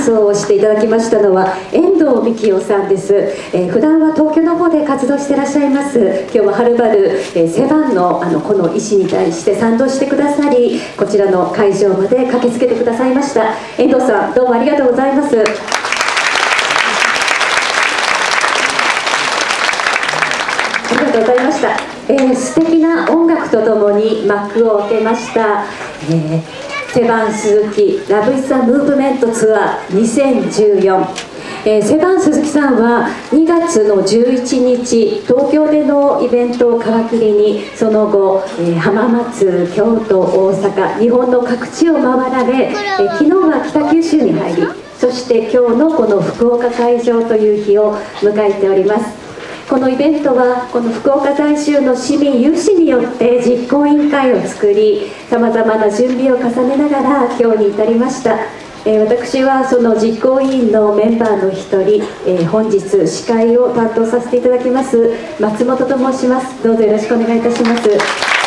奏をしていただきましたのは遠藤美希夫さんです。普段は東京の方で活動していらっしゃいます。今日ははるばる、セバンのこの意思に対して賛同してくださり、こちらの会場まで駆けつけてくださいました。遠藤さん、どうもありがとうございます。ありがとうございました。素敵な音楽とともに幕を開けました、セバン鈴木ラブイズ・ザ・ムーブメントツアー2014、セバン鈴木さんは2月の11日東京でのイベントを皮切りに、その後、浜松、京都、大阪、日本の各地を回られ、昨日は北九州に入り、そして今日のこの福岡会場という日を迎えております。このイベントはこの福岡在住の市民有志によって実行委員会を作り、さまざまな準備を重ねながら今日に至りました。私はその実行委員のメンバーの一人、本日司会を担当させていただきます松本と申します。どうぞよろしくお願いいたします。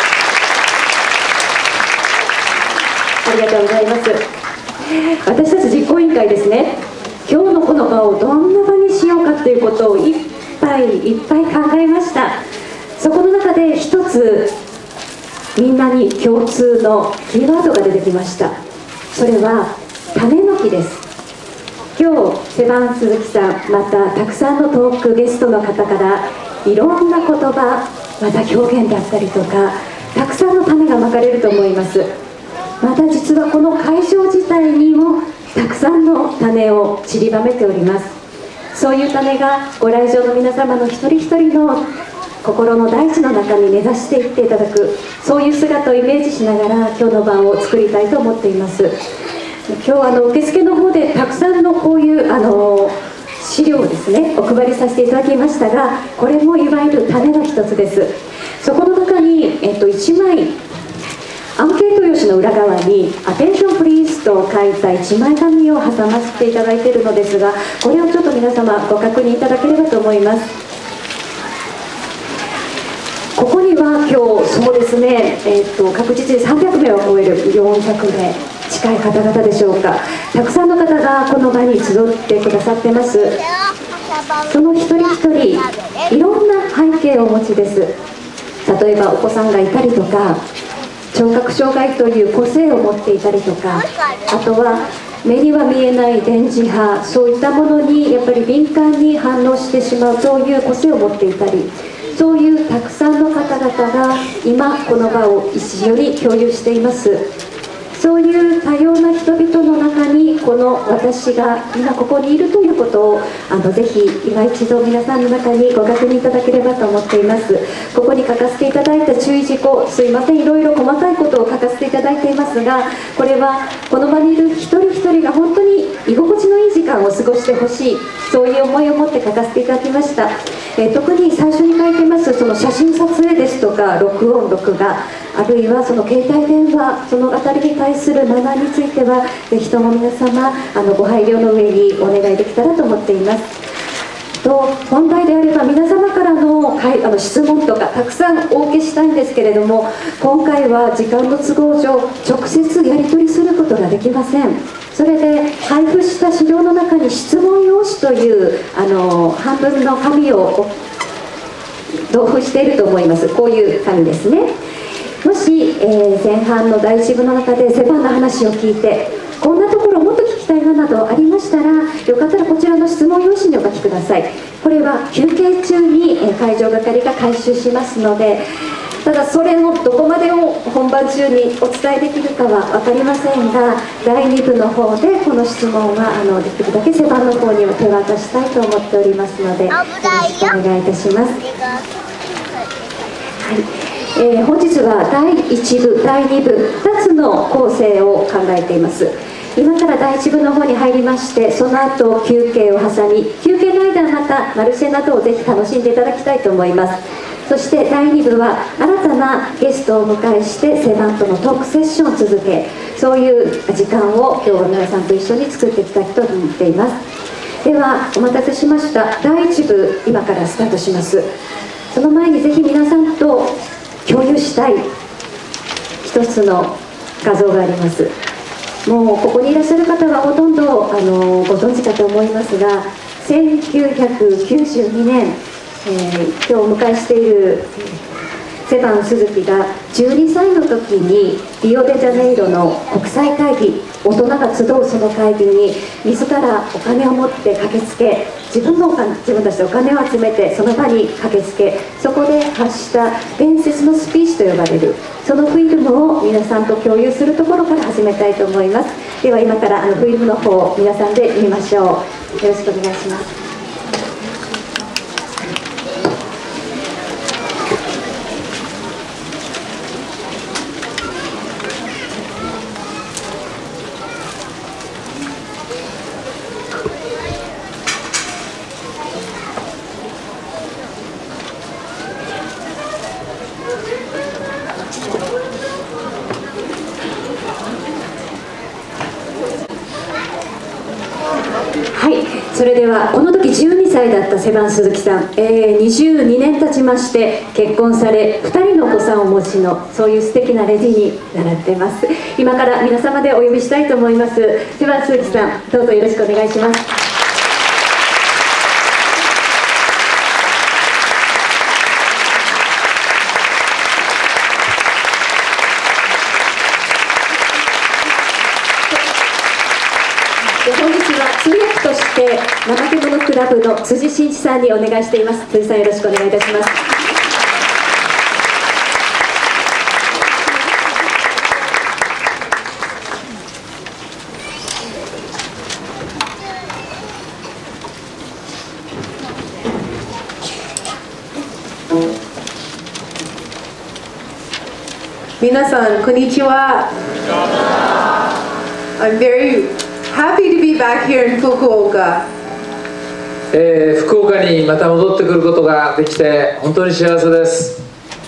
ありがとうございます。私たち実行委員会ですね、今日のこの場をどんな場にしようかということをいっぱい考えました。そこの中で一つみんなに共通のキーワードが出てきました。それは種まきです。今日セバン鈴木さん、またたくさんのトークゲストの方からいろんな言葉、また表現だったりとか、たくさんの種がまかれると思います。また実はこの会場自体にもたくさんの種を散りばめております。そういう種がご来場の皆様の一人一人の心の大地の中に根ざしていっていただく、そういう姿をイメージしながら今日の場を作りたいと思っています。今日受付の方でたくさんのこういう資料をですねお配りさせていただきましたが、これもいわゆる種の一つです。そこの中に、1枚アンケート用紙の裏側に「アテンションプリーズ」と書いた1枚紙を挟ませていただいているのですが、これをちょっと皆様ご確認いただければと思います。ここには今日そうですね、確実に300名を超える400名近い方々でしょうか、たくさんの方がこの場に集ってくださってます。その一人一人いろんな背景をお持ちです。例えばお子さんがいたりとか、聴覚障害という個性を持っていたりとか、あとは目には見えない電磁波、そういったものにやっぱり敏感に反応してしまう、そういう個性を持っていたり、そういうたくさんの方々が今この場を一緒に共有しています。そういう多様な人々の中にこの私が今ここにいるということをぜひ今一度皆さんの中にご確認いただければと思っています。ここに書かせていただいた注意事項、すいません、いろいろ細かいことを書かせていただいていますが、これはこの場にいる一人一人が本当に居心地のいい時間を過ごしてほしい、そういう思いを持って書かせていただきました。特に最初に書いてますその写真撮影ですとか録音録画、あるいはその携帯電話、そのあたりに対するマナーについてはぜひとも皆様ご配慮の上にお願いできたらと思っています。本来であれば皆様からの質問とかたくさんお受けしたいんですけれども、今回は時間の都合上直接やり取りすることができません。それで配布した資料の中に質問用紙という半分の紙を同封していると思います。こういう紙ですね。もし、前半の第一部の中でセバンの話を聞いてこんなところもっと聞きたいななどありましたら、よかったらこちらの質問用紙にお書きください。これは休憩中に会場係が回収しますので、ただそれのどこまでを本番中にお伝えできるかは分かりませんが、第2部の方でこの質問はできるだけセバンの方にも手渡したいと思っておりますので、よろしくお願いいたします。本日は第1部、第2部2つの構成を考えています。今から第1部の方に入りまして、その後休憩を挟み、休憩の間はまたマルシェなどをぜひ楽しんでいただきたいと思います。そして第2部は新たなゲストをお迎えしてセバンとのトークセッションを続け、そういう時間を今日は皆さんと一緒に作っていきたいと思っています。ではお待たせしました、第1部今からスタートします。その前にぜひ皆さんと共有したい一つの画像があります。 もうここにいらっしゃる方はほとんどご存知かと思いますが、1992年、今日お迎えしているセバン鈴木が12歳の時にリオデジャネイロの国際会議、大人が集うその会議に自らお金を持って駆けつけ、自分たちでお金を集めてその場に駆けつけ、そこで発した伝説のスピーチと呼ばれるそのフィルムを皆さんと共有するところから始めたいと思います。では今からフィルムの方を皆さんで見ましょう。よろしくお願いします。はい、それではこの時12歳だったセバン鈴木さん、22年経ちまして結婚され2人のお子さんをお持ちの、そういう素敵なレディになられています。今から皆様でお呼びしたいと思います。セバン鈴木さん、どうぞよろしくお願いします。本日は通訳として怠け者クラブの辻真一さんにお願いしています。辻さん、よろしくお願いいたします。 皆さん、こんにちは。I'm very happy to be back here in Fukuoka. 福岡にまた戻ってくることができて本当に幸せです。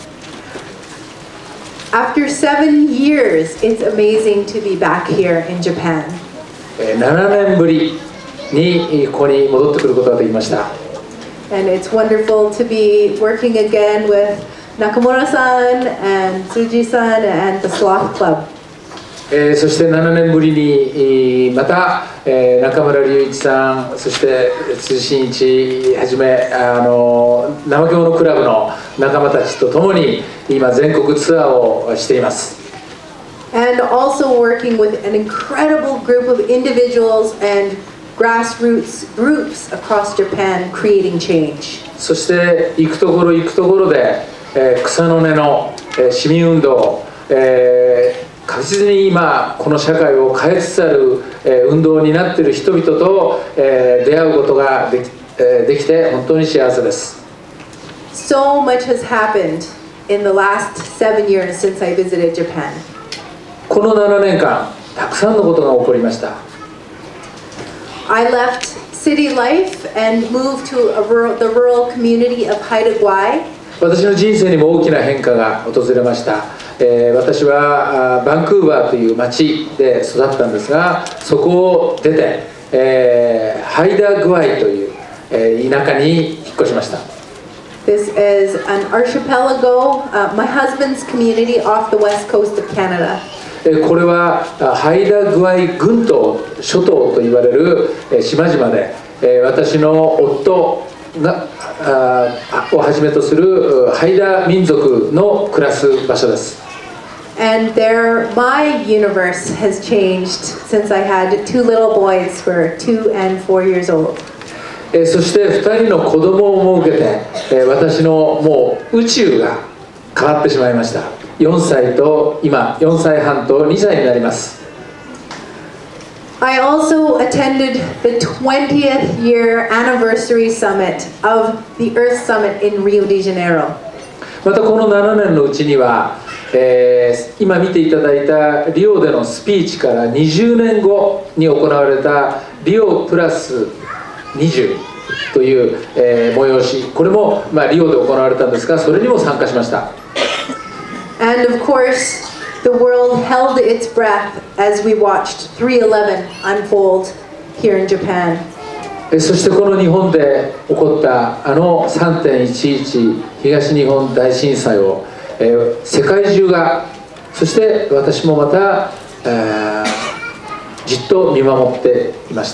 After 7 years, it's amazing to be back here in Japan. 7年ぶりにここに戻ってくることができました。 And it's wonderful to be working again with Nakamura-san and Tsuji-san and the Sloth Club. そして7年ぶりにまた中村隆一さん、そして辻真一はじめ怠け者クラブの仲間たちと共に今全国ツアーをしています。 And also working with an incredible group of individuals and grassroots groups across Japan creating change. そして行くところ行くところで草の根の市民運動、確実に今この社会を変えつつある運動になっている人々と出会うことができて本当に幸せです。 So much has happened in the last 7 years since I visited Japan. この7年間たくさんのことが起こりました。 I left city life and moved to the rural community of Haida Gwaii. 私の人生にも大きな変化が訪れました。私はバンクーバーという町で育ったんですが、そこを出て、ハイダグワイという田舎に引っ越しました。 This is an archipelago, my husband's community off the west coast of Canada. これはハイダグワイ群島諸島と言われる島々で、私の夫がをはじめとするハイダ民族の暮らす場所です。 And there, my universe has changed since I had 2 little boys who are 2 and 4 years old. そして2人の子供を設けて、私のもう宇宙が変わってしまいました。4歳と今4歳半と2歳になります。 I also attended the 20th year anniversary summit of the Earth Summit in Rio de Janeiro. またこの7年のうちには、今見ていただいたリオでのスピーチから20年後に行われたリオプラス20という、催し、これも、リオで行われたんですが、それにも参加しました。 And of course, the world held its breath as we watched 3/11 unfold here in Japan. そしてこの日本で起こった3.11 東日本大震災を、世界中が、そして私もまた、 じっと見守っていました。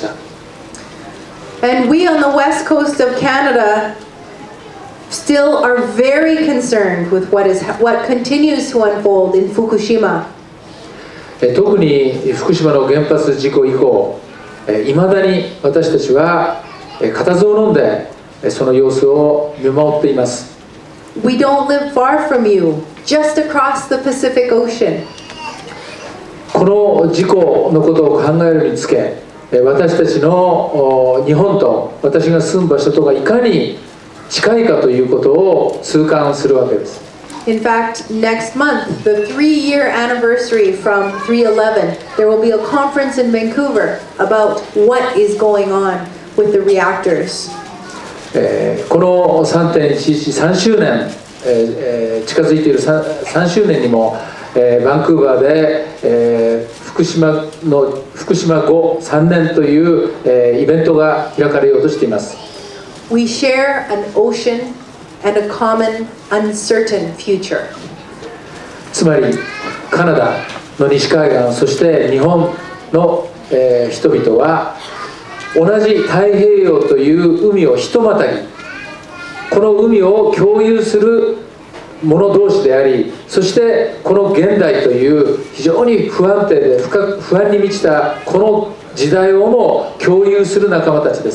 And we on the west coast of Canada still are very concerned with what continues to unfold in Fukushima. 特に福島の原発事故以降、いまだに私たちは固唾を飲んでその様子を見守っています。 We don't live far from you, just across the Pacific Ocean. この事故のことを考えるにつけ、私たちの日本と私が住む場所とがいかに近いかということを痛感するわけです。 In fact, next month, the 3-year anniversary from 3/11, there will be a conference in Vancouver about what is going on with the reactors. この 3.11 3周年、近づいている 3周年にも、バンクーバーで、福島後3年という、イベントが開かれようとしています。 We share an ocean and a common uncertain future. つまりカナダの西海岸、そして日本の、人々は同じ太平洋という海をひとまたぎ、この海を共有する者同士であり、そしてこの現代という非常に不安定で不安に満ちたこの時代をも共有する仲間たちです。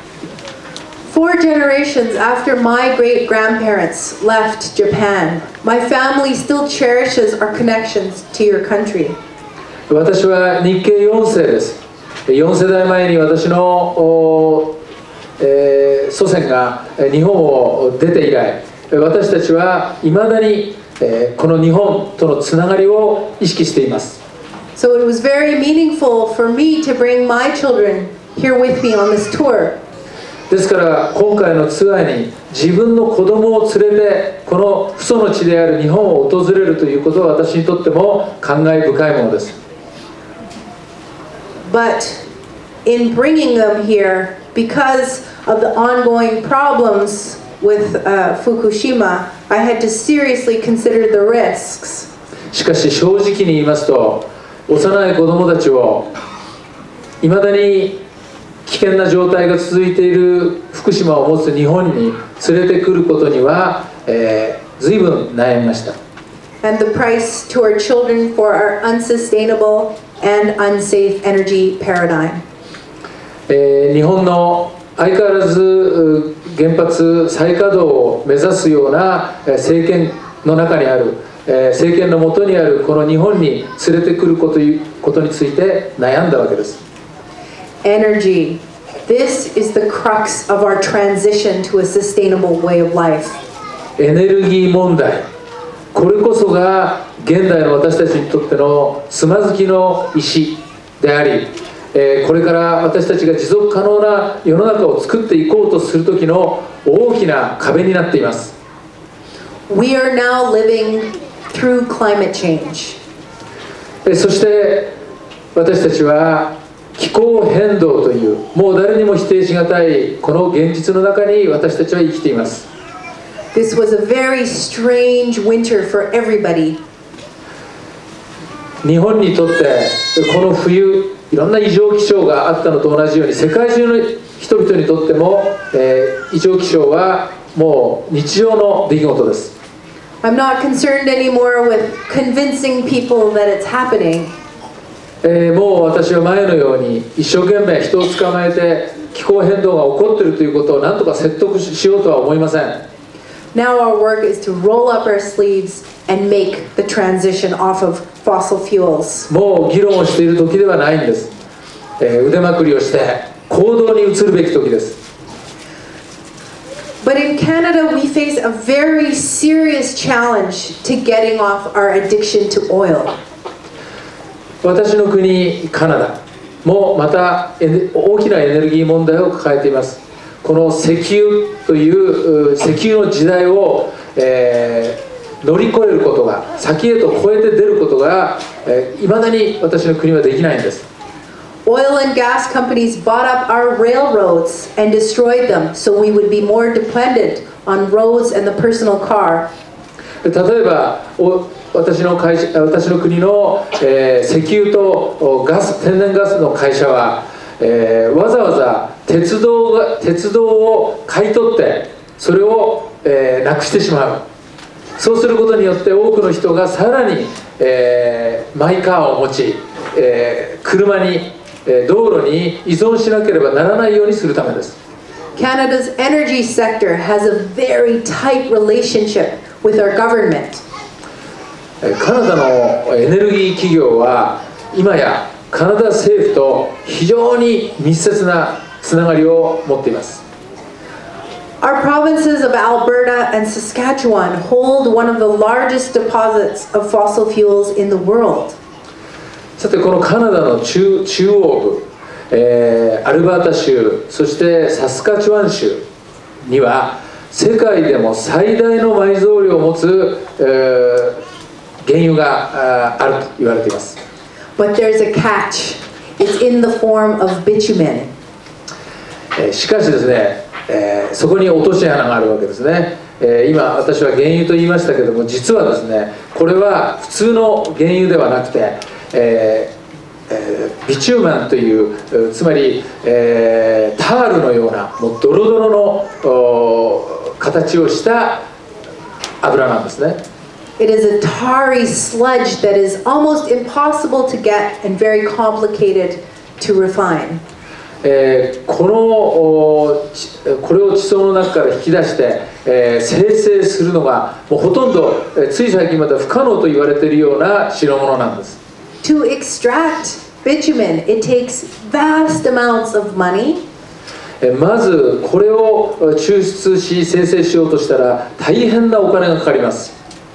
4 generations after my great-grandparents left Japan, my family still cherishes our connections to your country. 私は日系4世です。4世代前に私の、祖先が日本を出て以来、私たちはいまだに、この日本とのつながりを意識しています。 So it was very meaningful for me to bring my children here with me on this tour. ですから今回のツアーに自分の子供を連れてこの父祖の地である日本を訪れるということは私にとっても感慨深いものです。 But in bringing them here, because of the ongoing problems with Fukushima, I had to seriously consider the risks. しかし正直に言いますと、幼い子供たちをいまだに危険な状態が続いている福島を持つ日本に連れてくることには、随分悩みました。 And the price to our children for our unsustainable and unsafe energy paradigm. 日本の相変わらず原発再稼働を目指すような政権の中にある、政権の下にあるこの日本に連れてくることについて悩んだわけです。 Energy. This is the crux of our transition to a sustainable way of life. エネルギー問題、これこそが現代の私たちにとってのつまずきの石であり、これから私たちが持続可能な世の中を作っていこうとする時の大きな壁になっています。 We are now living through climate change. そして私たちは気候変動というもう誰にも否定しがたいこの現実の中に私たちは生きています。 This was a very strange winter for everybody. 日本にとってこの冬いろんな異常気象があったのと同じように世界中の人々にとっても、異常気象はもう日常の出来事です。 I'm not concerned anymore with convincing people that it's happening. もう私は前のように一生懸命人を捕まえて気候変動が起こっているということを何とか説得しようとは思いません。 Now our work is to roll up our sleeves and make the transition off of fossil fuels. もう議論をしている時ではないんです。腕まくりをして行動に移るべき時です。 But in Canada, we face a very serious challenge to getting off our addiction to oil. 私の国カナダもまた大きなエネルギー問題を抱えています。この石油という石油の時代を、乗り越えることが先へと超えて出ることがいまだに私の国はできないんです。 Oil and gas companies bought up our railroads and destroyed them, so we would be more dependent on roads and the personal car. 例えば私の国の、石油と天然ガスの会社は、わざわざ鉄道を買い取ってそれを、なくしてしまう。そうすることによって多くの人がさらに、マイカーを持ち、車に、道路に依存しなければならないようにするためです。 Canada's energy sector has a very tight relationship with our government. カナダのエネルギー企業は今やカナダ政府と非常に密接なつながりを持っています。 Our provinces of Alberta and Saskatchewan hold one of the largest deposits of fossil fuels in the world. さてこのカナダの中央部、アルバータ州、そしてサスカチュワン州には世界でも最大の埋蔵量を持つ、原油があると言われています。 But there's a catch. It's in the form of bitumen. しかしですね、そこに落とし穴があるわけですね。今私は原油と言いましたけども、実はですねこれは普通の原油ではなくて、ビチューマンというつまり、タールのようなもうドロドロの形をした油なんですね。 It is a tarry sludge that is almost impossible to get and very complicated to refine. これを地層の中から引き出して、生成するのがもうほとんど、つい最近まで不可能と言われているような代物なんです。 To extract bitumen, it takes vast amounts of money. まずこれを抽出し生成しようとしたら大変なお金がかかります。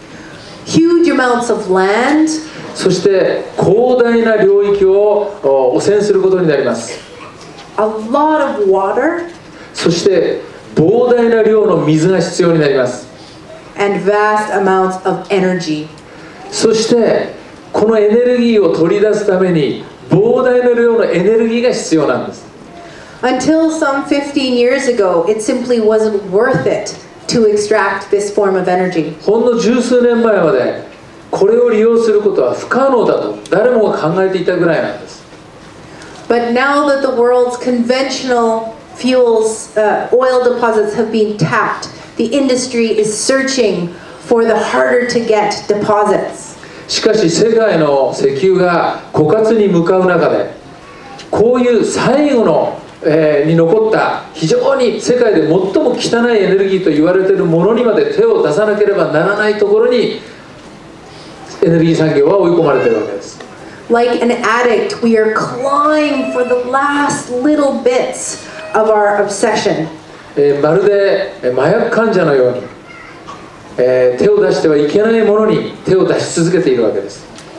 Huge amounts of land. そして広大な領域を汚染することになります。 A lot of water. そして膨大な量の水が必要になります。 And vast amounts of energy. そしてこのエネルギーを取り出すために膨大な量のエネルギーが必要なんです。 Until some 15 years ago, it simply wasn't worth it to extract this form of energy. ほんの十数年前までこれを利用することは不可能だと誰もが考えていたぐらいなんです。 But now that the world's conventional fuels, oil deposits have been tapped, the industry is searching for the harder to get deposits. しかし世界の石油が枯渇に向かう中でこういう最後の、に残った非常に世界で最も汚いエネルギーと言われているものにまで手を出さなければならないところにエネルギー産業は追い込まれているわけです。 Like an addict, we are clawing for the last little bits of our obsession. まるで麻薬患者のように、手を出してはいけないものに手を出し続けているわけです。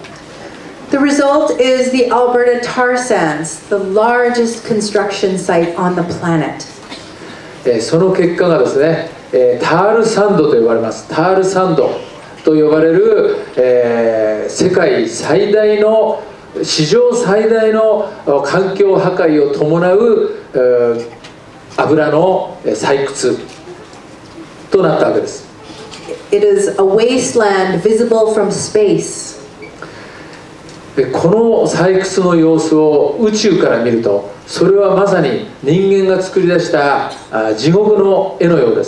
The result is the Alberta tar sands, the largest construction site on the planet. その結果がですね、タールサンドと呼ばれます。タールサンドと呼ばれる、世界最大の史上最大の環境破壊を伴う、油の採掘となったわけです。 It is a wasteland visible from space. この採掘の様子を宇宙から見るとそれはまさに人間が作り出した地獄の絵のようです。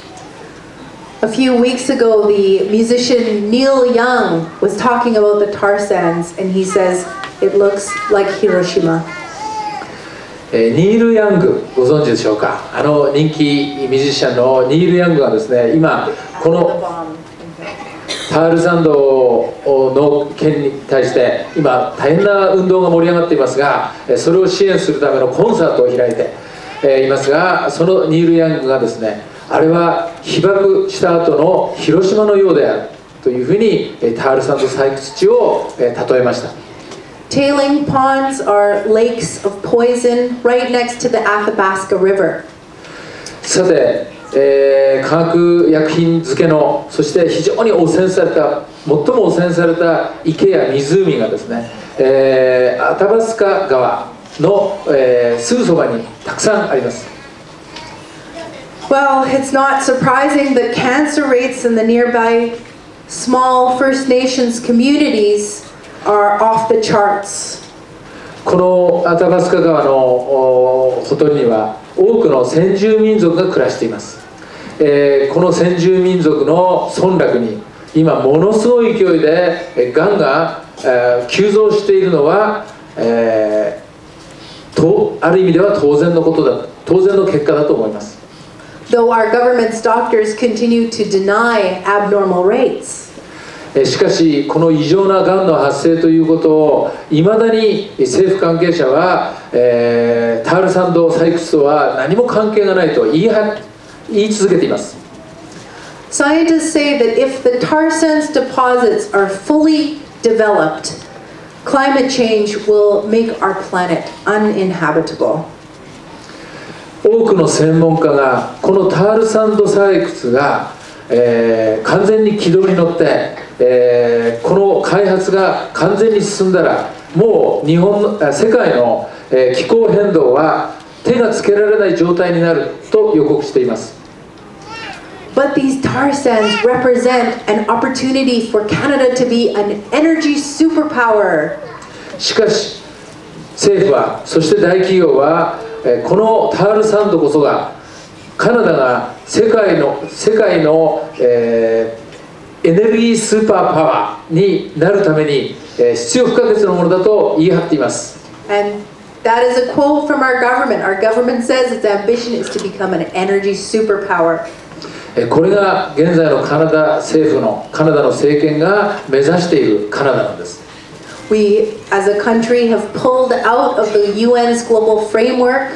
A few weeks ago, the musician Neil Young was talking about the tar sands, and he says it looks like Hiroshima. ニール・ヤングご存知でしょうか。人気ミュージシャンのニール・ヤングがですね今このタールサンドの件に対して今大変な運動が盛り上がっていますがそれを支援するためのコンサートを開いていますがそのニール・ヤングがですねあれは被爆した後の広島のようであるというふうにタールサンド採掘地を例えました。 Tailing ponds are lakes of poison right next to the Athabasca River. さて、化学薬品漬けのそして非常に汚染された最も汚染された池や湖がですね、アタバスカ川の、すぐそばにたくさんあります。 Well, it's not surprising that cancer rates in the nearby small First Nations communities are off the charts. このアタバスカ川のほとりには多くの先住民族が暮らしています。この先住民族の村落に今ものすごい勢いでがんが急増しているのは、ある意味では当然のことだ、当然の結果だと思います。 Though our government's doctors continue to deny abnormal rates. しかしこの異常ながんの発生ということをいまだに政府関係者は、タールサンド採掘とは何も関係がないと言い続けています。 Scientists say that if the tar sands deposits are fully developed, climate change will make our planet uninhabitable. 多くの専門家がこのタールサンド採掘が、完全に軌道に乗って、この開発が完全に進んだらもう世界の、気候変動は手がつけられない状態になると予告しています。 But these tar sands represent an opportunity for Canada to be an energy superpower. しかし政府はそして大企業はこのタールサンドこそがカナダが世界の、エネルギースーパーパワーになるために、必要不可欠なものだと言い張っています。 And that is a quote from our government. Our government says its ambition is to become an energy superpower. これが現在のカナダ政府のカナダの政権が目指しているカナダなんです。 We, as a country, have pulled out of the UN's global framework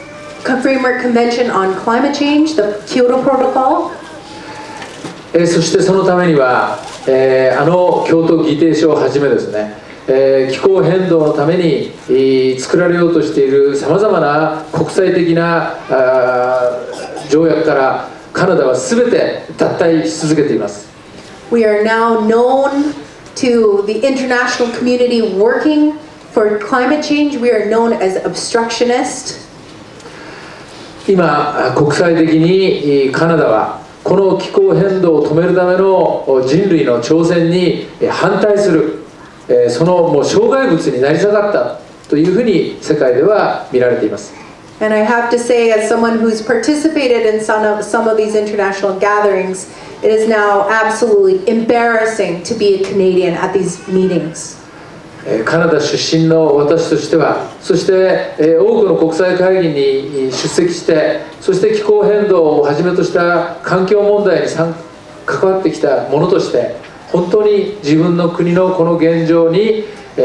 convention on climate change, the Kyoto Protocol. そしてそのためには、京都議定書をはじめですね、気候変動のために作られようとしているさまざまな国際的な条約からカナダは全て脱退し続けています。 We are now known to the international community working for climate change. We are known as obstructionists. 今国際的にカナダはこの気候変動を止めるための人類の挑戦に反対する、そのもう障害物になり下がったというふうに世界では見られています。 And I have to say, as someone who's participated in some of these international gatherings, it is now absolutely embarrassing to be a Canadian at these meetings. カナダ出身の私としては、そして多くの国際会議に出席して、そして気候変動をはじめとした環境問題に関わってきたものとして、本当に自分の国のこの現状に、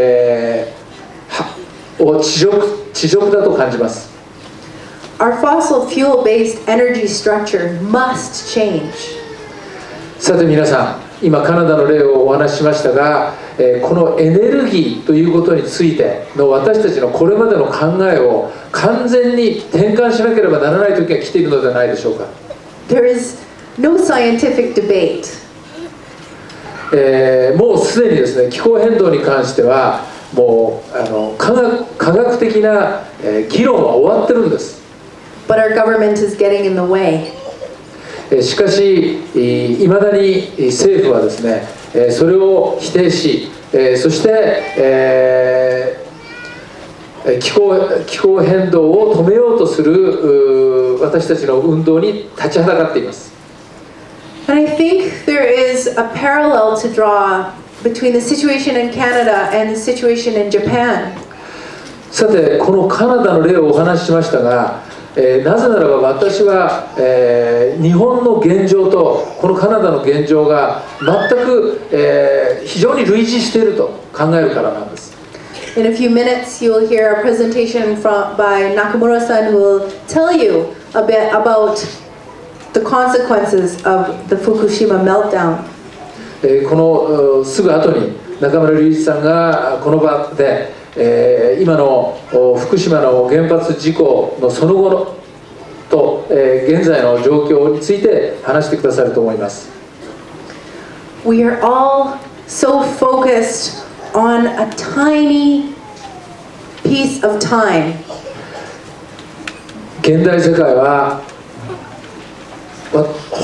恥辱だと感じます。 Our fossil fuel-based energy structure must change. さて皆さん、今カナダの例をお話ししましたが、このエネルギーということについての私たちのこれまでの考えを完全に転換しなければならない時が来ているのではないでしょうか。 There is no scientific debate. もうすでにですね、気候変動に関してはもう科学的な議論は終わってるんです。 But our government is getting in the way. しかしいまだに政府はですね、それを否定し、そして、気候変動を止めようとする私たちの運動に立ちはだかっています。 And I think there is a parallel to draw between the situation in Canada and the situation in Japan. さてこのカナダの例をお話ししましたが、なぜならば私は、日本の現状とこのカナダの現状が全く、非常に類似していると考えるからなんです。 In a few minutes, you will hear a presentation by Nakamura-san who will tell you a bit about the consequences of the Fukushima meltdown. このすぐ後に中村隆一さんがこの場で今の福島の原発事故のその後のと現在の状況について話してくださると思います。 We are all so focused on a tiny piece of time. 現代世界はほん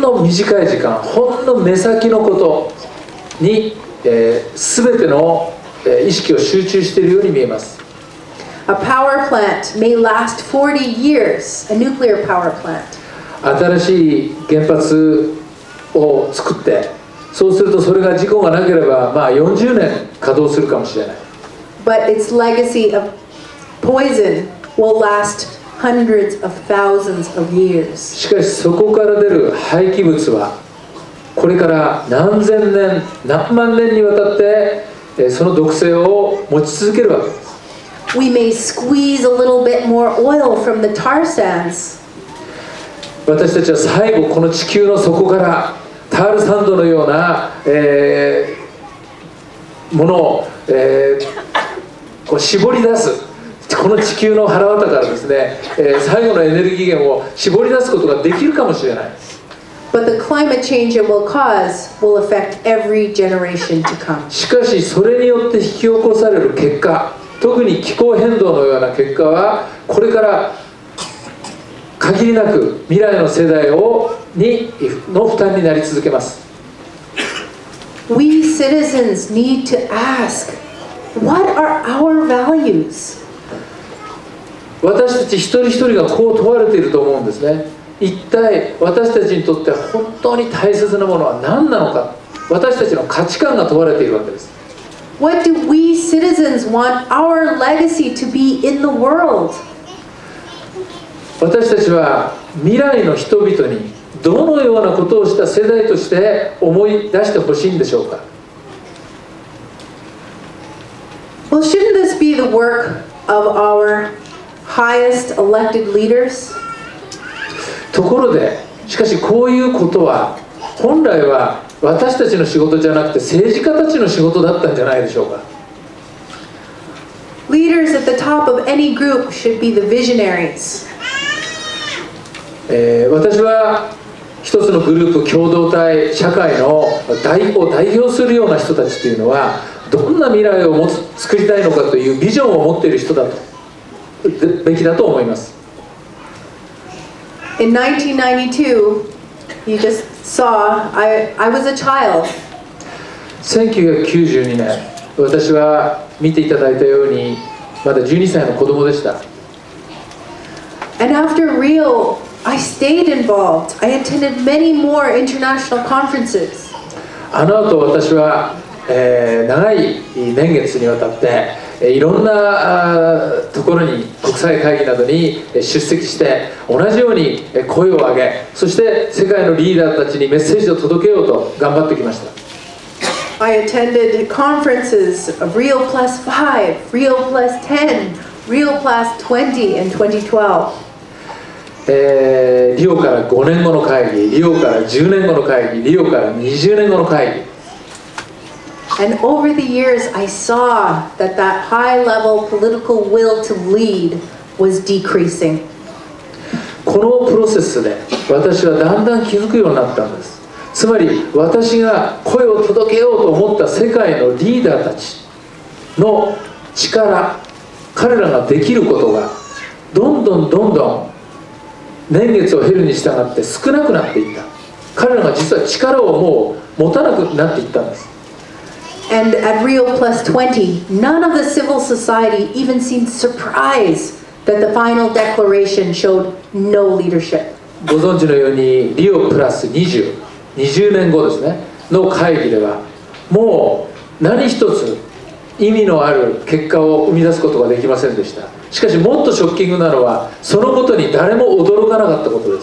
の短い時間、ほんの目先のことに、全ての、意識を集中しているように見えます。 A power plant may last 40 years, a nuclear power plant. 新しい原発を作って、そうするとそれが事故がなければ、40年稼働するかもしれない。 But its legacy of poison will last hundreds of thousands of years. しかしそこから出る廃棄物はこれから何千年何万年にわたってその毒性を持ち続けるわけです。 We may squeeze a little bit more oil from the tar sands. 私たちは最後この地球の底からタールサンドのような、ものを、こう絞り出す、この地球の腹渡からですね、最後のエネルギー源を絞り出すことができるかもしれない。 But the climate change it will cause will affect every generation to come. しかしそれによって引き起こされる結果、特に気候変動のような結果はこれから限りなく未来の世代の負担になり続けます。 We citizens need to ask, what are our values? 私たち一人一人がこう問われていると思うんですね。一体私たちにとって本当に大切なものは何なのか、私たちの価値観が問われているわけです。 What do we citizens want our legacy to be in the world? 私たちは未来の人々にどのようなことをした世代として思い出してほしいんでしょうか。 Well, shouldn't this be the work of our highest elected leaders? ところで、しかしこういうことは本来は私たちの仕事じゃなくて政治家たちの仕事だったんじゃないでしょうか。 Leaders at the top of any group should be the visionaries. 私は一つのグループ、共同体、社会の代表するような人たちというのはどんな未来を作りたいのかというビジョンを持っている人だとべきだと思います。 In 1992, you just saw, I was a child. 1992年、私は見ていただいたようにまだ12歳の子供でした。 And after Rio, I stayed involved. I attended many more international conferences. あの後私は、長い年月にわたっていろんなところに国際会議などに出席して同じように声を上げ、そして世界のリーダーたちにメッセージを届けようと頑張ってきました。 I attended conferences of Rio Plus 5, Rio Plus 10, Rio Plus 20 in 2012. リオから5年後の会議、リオから10年後の会議、リオから20年後の会議。 And over the years, I saw that high-level political will to lead was decreasing. このプロセスで私はだんだん気づくようになったんです。つまり私が声を届けようと思った世界のリーダーたちの力、彼らができることがどんどん年月を経るに従って少なくなっていった。彼らが実は力をもう持たなくなっていったんです。 And at Rio Plus 20, none of the civil society even seemed surprised that the final declaration showed no leadership. ご存知のようにリオプラス20年後ですねの会議ではもう何一つ意味のある結果を生み出すことができませんでした。しかしもっとショッキングなのはそのことに誰も驚かなかったことです。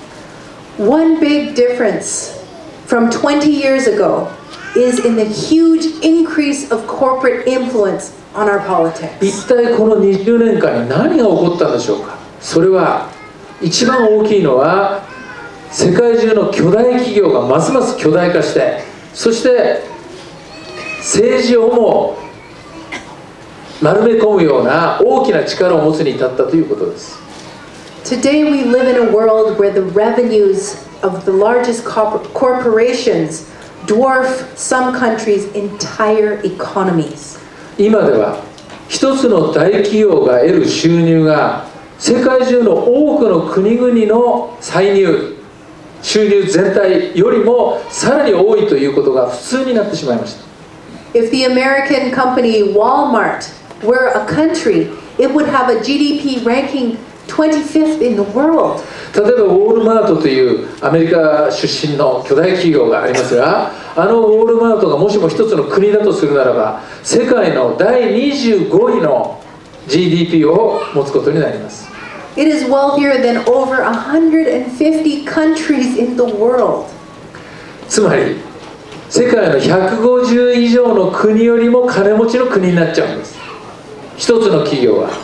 One big difference from 20 years ago is in the huge increase of corporate influence on our politics. 一体この20年間に何が起こったんでしょうか。それは一番大きいのは世界中の巨大企業がますます巨大化して、そして政治をも丸め込むような大きな力を持つに至ったということです。 Today we live in a world where the revenues of the largest corporations dwarf some countries' entire economies. 今では一つの大企業が得る収入が世界中の多くの国々の歳入収入全体よりもさらに多いということが普通になってしまいました。 If the American company Walmart were a country, it would have a GDP ranking 25th in the world. 例えばウォールマートというアメリカ出身の巨大企業がありますが、あのウォールマートがもしも一つの国だとするならば、世界の第25位の GDP を持つことになります。 It is wealthier than over 150 countries in the world. つまり世界の150以上の国よりも金持ちの国になっちゃうんです。一つの企業は。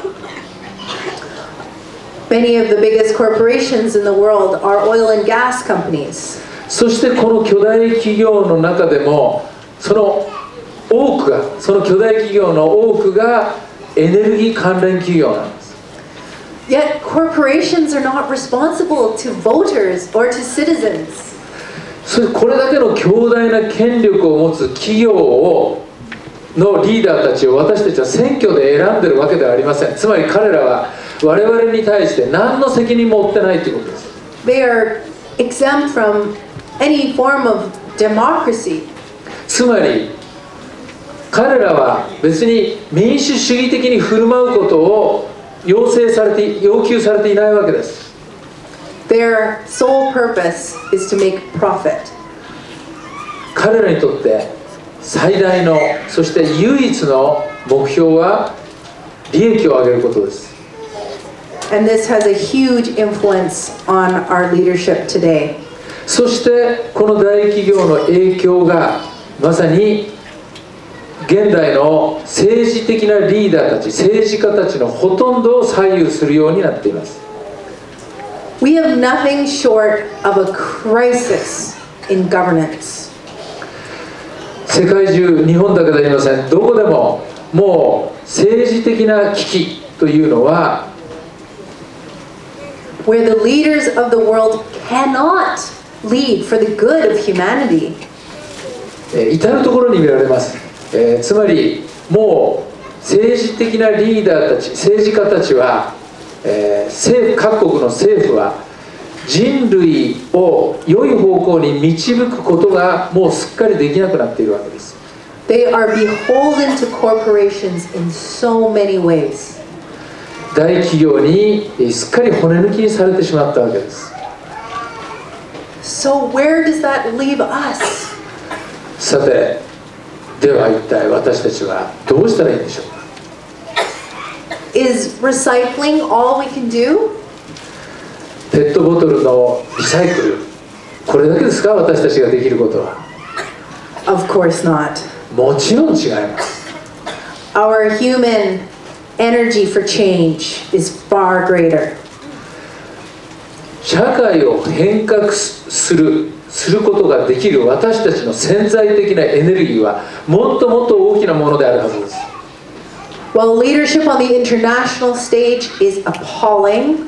Many of the biggest corporations in the world are oil and gas companies. そしてこの巨大企業の中でもその多くが、その巨大企業の多くがエネルギー関連企業なんです。 Yet corporations are not responsible to voters or to citizens. これだけの強大な権力を持つ企業のリーダーたちを私たちは選挙で選んでるわけではありません。つまり彼らは我々に対して何の責任も負ってないということです。 They are exempt from any form of democracy. つまり彼らは別に民主主義的に振る舞うことを要求されていないわけです。 Their sole purpose is to make profit. 彼らにとって最大のそして唯一の目標は利益を上げることです。 And this has a huge influence on our leadership today. そしてこの大企業の影響がまさに現代の政治的なリーダーたち、政治家たちのほとんどを左右するようになっています。 We have nothing short of a crisis in governance. 世界中、日本だけではありません。どこでももう政治的な危機というのは Where the leaders of the world cannot lead for the good of humanity. 至る所に見られます。つまりもう政治的なリーダーたち、政治家たちは、各国の政府は人類を良い方向に導くことがもうすっかりできなくなっているわけです。 They are beholden to corporations in so many ways. 大企業にすっかり骨抜きにされてしまったわけです。 So where does that leave us? さて、では一体私たちはどうしたらいいんでしょうか。 Is recycling all we can do? ペットボトルのリサイクル、これだけですか、私たちができることは。 Of course not. もちろん違います。 Our human energy for change is far greater. 社会を変革することができる私たちの潜在的なエネルギーはもっともっと大きなものであるはずです。 While leadership on the international stage is appalling,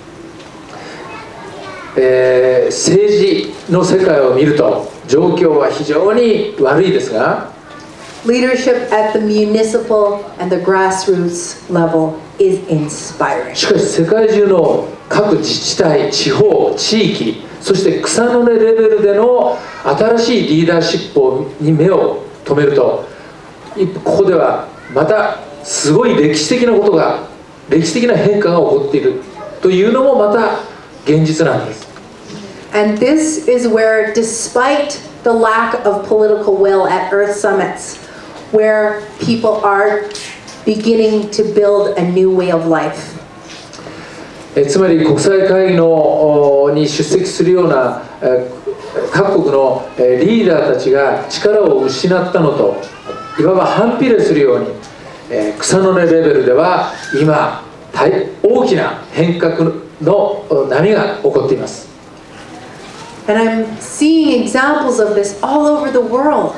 政治の世界を見ると状況は非常に悪いですが、 leadership at the municipal and the grassroots level is inspiring. しかし世界中の各自治体、地方、地域、そして草の根レベルでの新しいリーダーシップに目を留めると、ここではまたすごい歴史的なことが、歴史的な変化が起こっているというのもまた現実なんです。 And this is where, despite the lack of political will at Earth summits, where people are beginning to build a new way of life. つまり国際会議に出席するような各国のリーダーたちが力を失ったのといわば反比例するように、草の根レベルでは今大きな変革の波が起こっています。 And I'm seeing examples of this all over the world.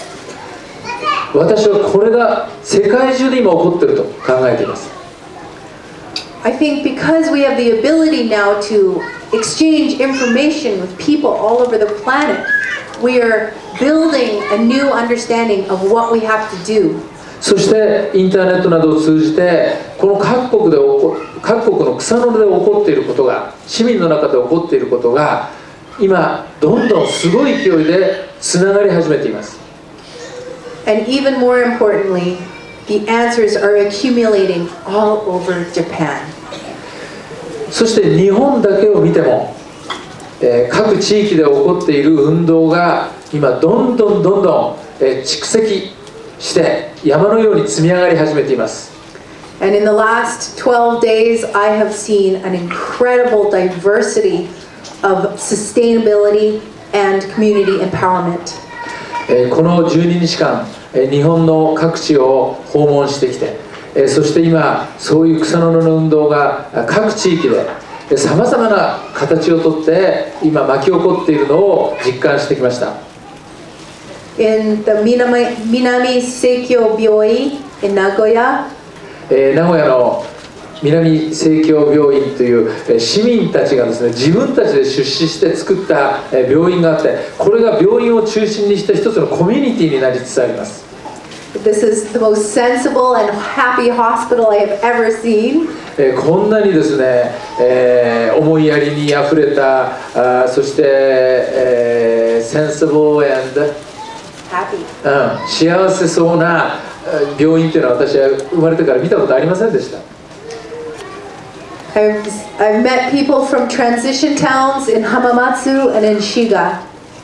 私はこれが世界中で今起こっていると考えています。 I think because we have the ability now to exchange information with people all over the planet, we are building a new understanding of what we have to do. そしてインターネットなどを通じてこの各国の草の根で起こっていることが、市民の中で起こっていることが今どんどんすごい勢いでつながり始めています。 And even more importantly, the answers are accumulating all over Japan. そして日本だけを見ても、各地域で起こっている運動が今どんどん蓄積して山のように積み上がり始めています。 And in the last 12 days, I have seen an incredible diversity of sustainability and community empowerment. この12日間、日本の各地を訪問してきて、そして今そういう草の根の運動が各地域でさまざまな形をとって今巻き起こっているのを実感してきました。 In the Minami Seikyo Byoi in Nagoya, 名古屋の南生協病院という市民たちがですね、自分たちで出資して作った病院があって、これが病院を中心にした一つのコミュニティになりつつあります。 this is the most sensible and happy hospital I have ever seen. こんなにですね、思いやりにあふれた、そして、sensible and Happy. 幸せそうな病院というのは私は生まれてから見たことありませんでした。 I've met people from transition towns in Hamamatsu and in Shiga.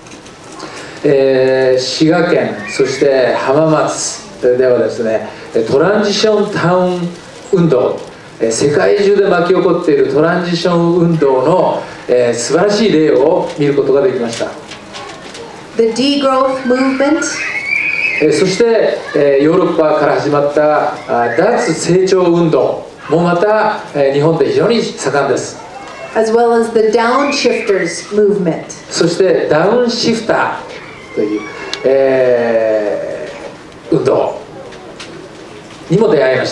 滋賀県、そして浜松ではですね、トランジションタウン運動、世界中で巻き起こっているトランジション運動の、素晴らしい例を見ることができました。 The degrowth movement. そして、ヨーロッパから始まった脱成長運動もまた、日本で非常に盛んです。 As well as the downshifters movement. そしてダウンシフターという、運動にも出会いました。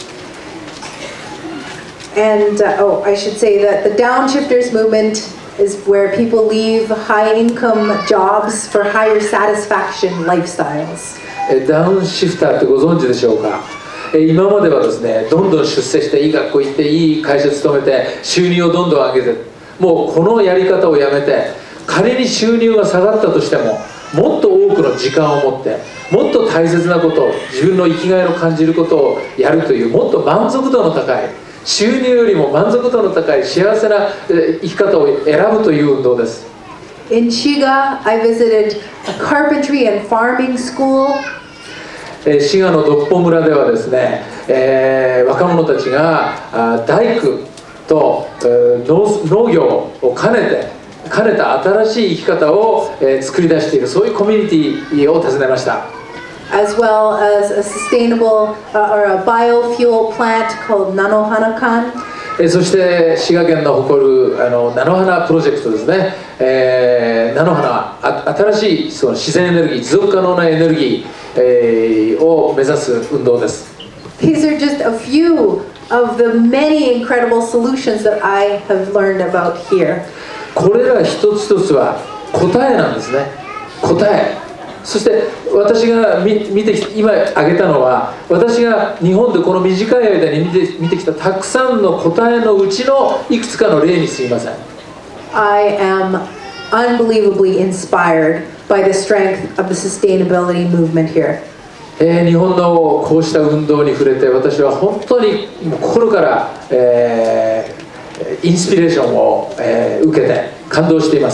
And I should say that the downshifters movement is where people leave high income jobs for higher satisfaction lifestyles. ダウンシフターってご存知でしょうか。今まではですね、どんどん出世していい学校行っていい会社勤めて収入をどんどん上げて、もうこのやり方をやめて、仮に収入が下がったとしてももっと多くの時間を持ってもっと大切なことを、自分の生きがいの感じることをやるという、もっと満足度の高い、収入よりも満足度の高い幸せな生き方を選ぶという運動です。 In Shiga, I visited a carpentry and farming school. 滋賀の独歩村ではですね、若者たちが大工と農業を兼ねた新しい生き方を作り出している、そういうコミュニティを訪ねました。 As well as a sustainable or a biofuel plant called Nanohanakan. そして滋賀県の誇る菜の花プロジェクトですね。菜の花、新しいその自然エネルギー、持続可能なエネルギー、を目指す運動です。 These are just a few of the many incredible solutions that I have learned about here. これら一つ一つは答えなんですね。答え。そして私が今挙げたのは、私が日本でこの短い間に見てきたたくさんの答えのうちのいくつかの例にすみません。 I am unbelievably inspired by the strength of the sustainability movement here. 日本のこうした運動に触れて、私は本当に心から、インスピレーションを、受けて感動しています。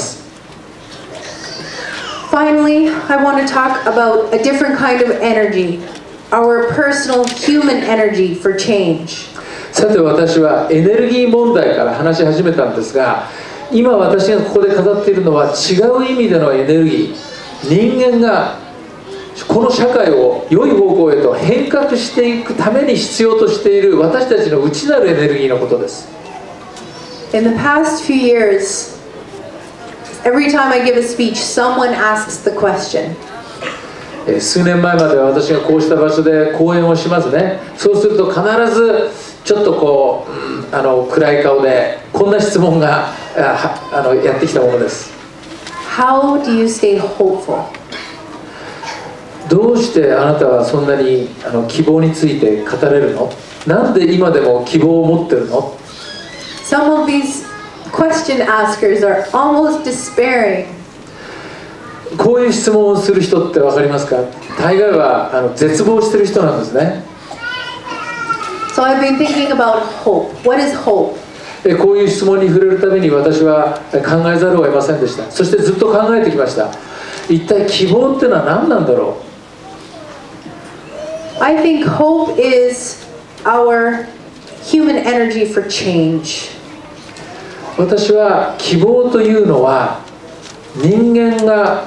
Finally, I want to talk about a different kind of energy, our personal human energy for change. さて私はエネルギー問題から話し始めたんですが、今私がここで語っているのは違う意味でのエネルギー、人間がこの社会を良い方向へと変革していくために必要としている私たちの内なるエネルギーのことです。 In the past few years, every time I give a speech, someone asks the question. 数年前までは私がこうした場所で講演をしますね。そうすると必ずちょっとこう暗い顔でこんな質問がやってきたものです。 How do you stay hopeful? どうしてあなたはそんなに希望について語れるの？なんで今でも希望を持ってるの？ Some of these question askers are almost despairing. こういう質問をする人って分かりますか？大概は絶望してる人なんですね。 So I've been thinking about hope. What is hope? こういう質問に触れるために私は考えざるを得ませんでした。そしてずっと考えてきました。一体希望ってのは何なんだろう。 I think hope is our human energy for change. 私は希望というのは人間が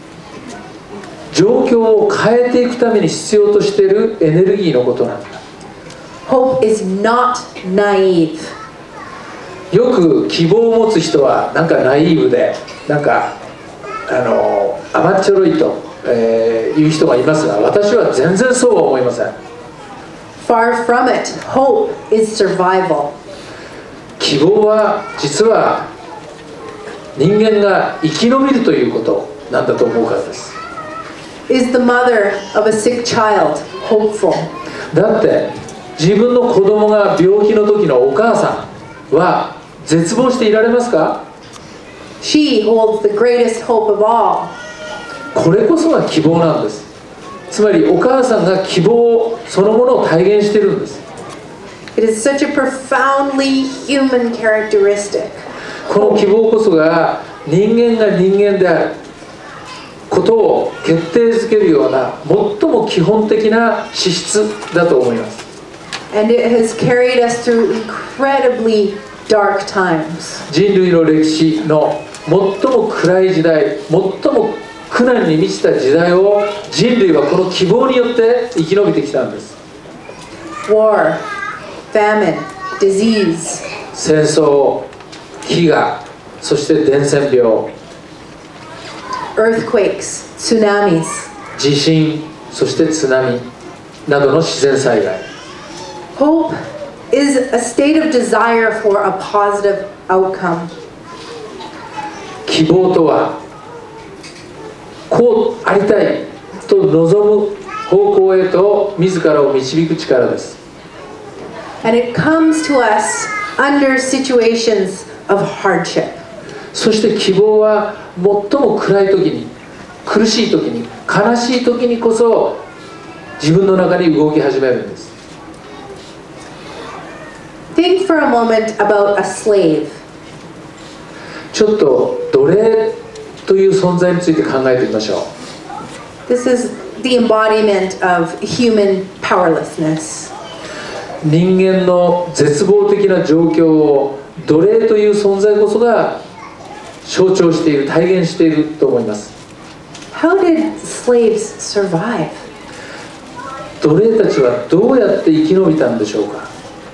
状況を変えていくために必要としているエネルギーのことなんだ。 Hope is not naive. よく希望を持つ人はなんかナイーブでなんか甘っちょろいと、いう人がいますが、私は全然そうは思いません。 Far from it. Hope is survival. 希望は実は人間が生き延びるということなんだと思うからです。 Is the mother of a sick child hopeful? だって自分の子供が病気の時のお母さんは絶望していられますか？ She holds the greatest hope of all. これこそが希望なんです。つまりお母さんが希望そのものを体現しているんです。 It is such a profoundly human characteristic. この希望こそが人間が人間であることを決定づけるような最も基本的な資質だと思います。 And it has carried us through incredibly dark times. 人類の歴史の最も暗い時代、最も苦難に満ちた時代を人類はこの希望によって生き延びてきたんです。 War, famine, disease. 戦争、飢餓、そして伝染病、 Earthquakes, tsunamis. 地震、そして津波などの自然災害。 Hope is a state of desire for a positive outcome. 希望とはこうありたいと望む方向へと自らを導く力です。 And it comes to us under situations of hardship. そして希望は最も暗い時に、苦しい時に、悲しい時にこそ自分の中に動き始めるんです。 Think for a moment about a slave. ちょっと奴隷という存在について考えてみましょう。 This is the embodiment of human powerlessness. 人間の絶望的な状況を奴隷という存在こそが象徴している、体現していると思います。 How did slaves survive? 奴隷たちはどうやって生き延びたんでしょうか。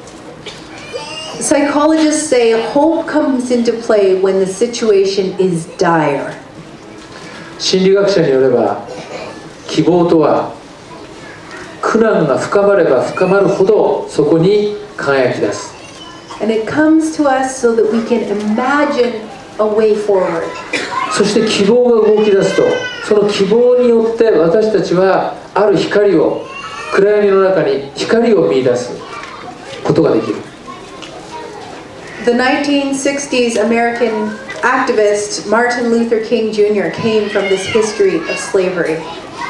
Psychologists say hope comes into play when the situation is dire. 心理学者によれば希望とは苦難が深まれば深まるほどそこに輝き出す。 And it comes to us so that we can imagine a way forward. そして希望が動き出すと、その希望によって私たちはある光を、暗闇の中に光を見出すことができる。 The 1960s American activist Martin Luther King Jr. came from this history of slavery.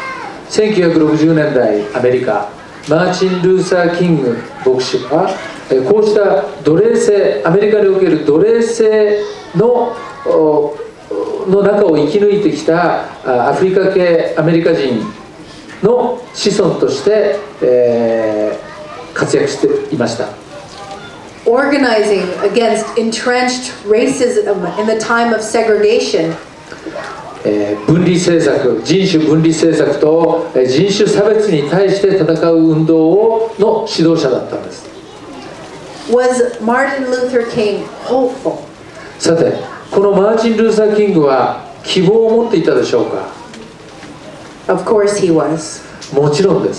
1960年代アメリカ、マーチン・ルーサー・キング牧師はこうした奴隷制、アメリカにおける奴隷制の中を生き抜いてきたアフリカ系アメリカ人の子孫として、活躍していました。 Organizing against entrenched racism in the time of segregation. 分離政策、人種分離政策と人種差別に対して戦う運動の指導者だったんです。 Was Martin Luther King hopeful? さて、このマーチン・ルーサー・キングは希望を持っていたでしょうか。 Of course he was. もちろんです。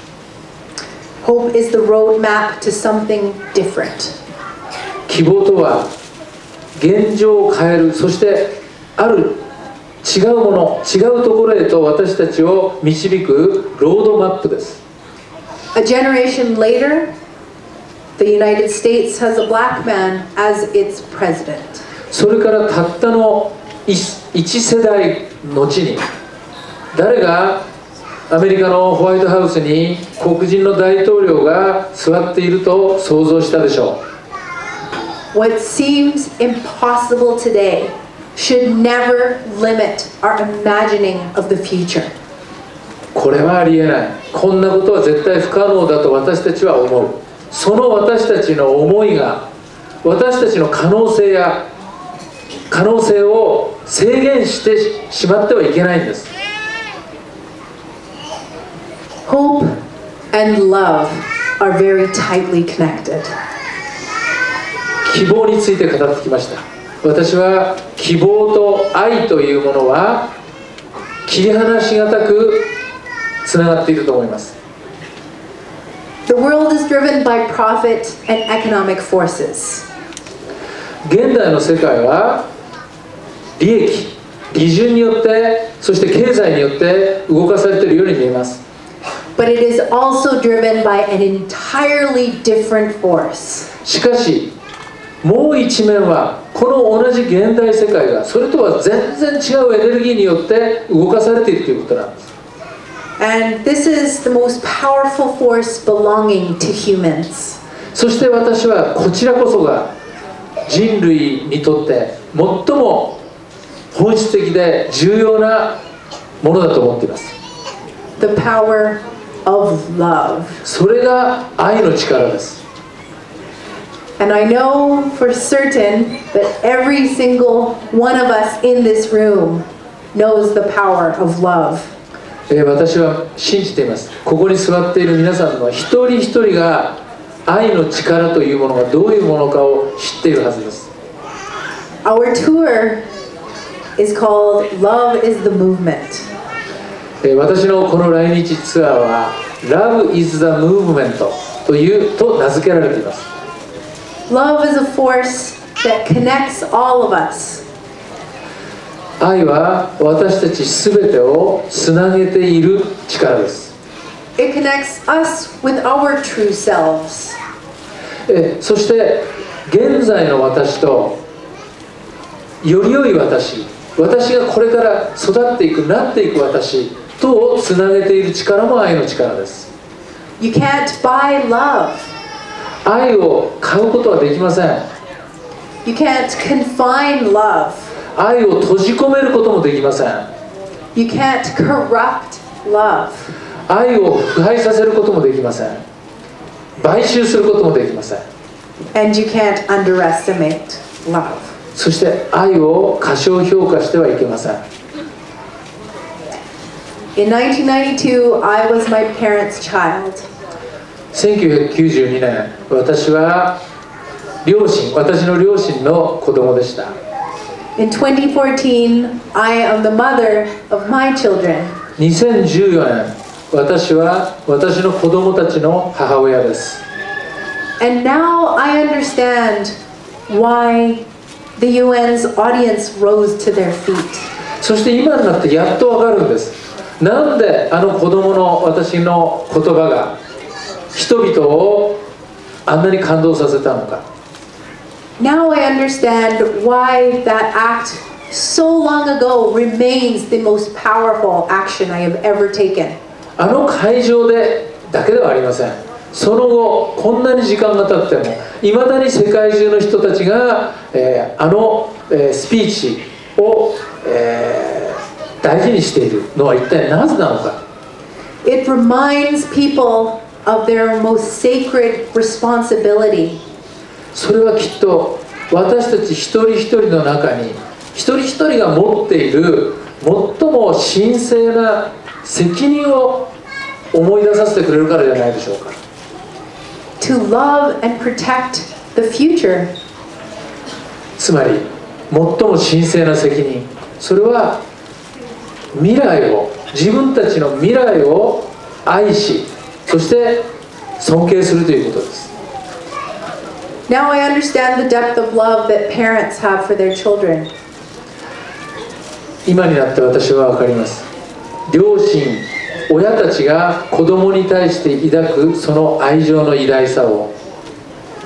Hope is the roadmap to something different. 希望とは現状を変える、そしてある違うもの、違うところへと私たちを導くロードマップです。 A generation later, The United States has a black man as its president. それからたったの1世代後に誰がアメリカのホワイトハウスに黒人の大統領が座っていると想像したでしょう。 What seems impossible today should never limit our imagining of the future. これはありえない。こんなことは絶対不可能だと私たちは思う。その私たちの思いが私たちの可能性を制限してしまってはいけないんです。 Hope and love are very tightly connected. 希望について語ってきました。私は希望と愛というものは切り離しがたくつながっていると思います。 The world is driven by profit and economic forces. 現代の世界は利益、利潤によって、そして経済によって動かされているように見えます。 But it is also driven by an entirely different force. しかしもう一面はこの同じ現代世界がそれとは全然違うエネルギーによって動かされているということなんです。 And this is the most powerful force belonging to humans. そして私はこちらこそが人類にとって最も本質的で重要なものだと思っています。 The power of love. それが愛の力です。 And I know for certain that every single one of us in this room knows the power of love. 私は信じています。ここに座っている皆さんの一人一人が愛の力というものがどういうものかを知っているはずです。 Our tour is called Love is the Movement. 私のこの来日ツアーは Love is the Movement と名付けられています。 Love is a force that connects all of us. 愛は私たちすべてをつなげている力です。 It connects us with our true selves. そして現在の私とより良い私がこれから育っていくなっていく私とをつなげている力も愛の力です。 You can't buy love. 愛を買うことはできません。 You can't confine love. 愛を閉じ込めることもできません。 You can't corrupt love. 愛を腐敗させることもできません。買収することもできません。 And you can't underestimate love. そして愛を過小評価してはいけません。 In 1992, I was my parents' child. 1992年、私は私の両親の子供でした。 In 2014, I am the mother of my children. 2014年、私は私の子供たちの母親です。 And now I understand why the UN's audience rose to their feet. そして今になってやっとわかるんです。なんであの子供の私の言葉が人々をあんなに感動させたのか。 Now I understand why that act so long ago remains the most powerful action I have ever taken. あの会場でだけではありません。その後こんなに時間が経ってもいまだに世界中の人たちが、スピーチを、大事にしているのは一体なぜなのか。 It reminds people of their most sacred responsibility. それはきっと私たち一人一人の中に一人一人が持っている最も神聖な責任を思い出させてくれるからじゃないでしょうか。 To love and protect the future. つまり最も神聖な責任、それは未来を自分たちの未来を愛しそして尊敬するということです。 Now I understand the depth of love that parents have for their children. 今になって私は分かります。両親、親たちが子供に対して抱くその愛情の偉大さを。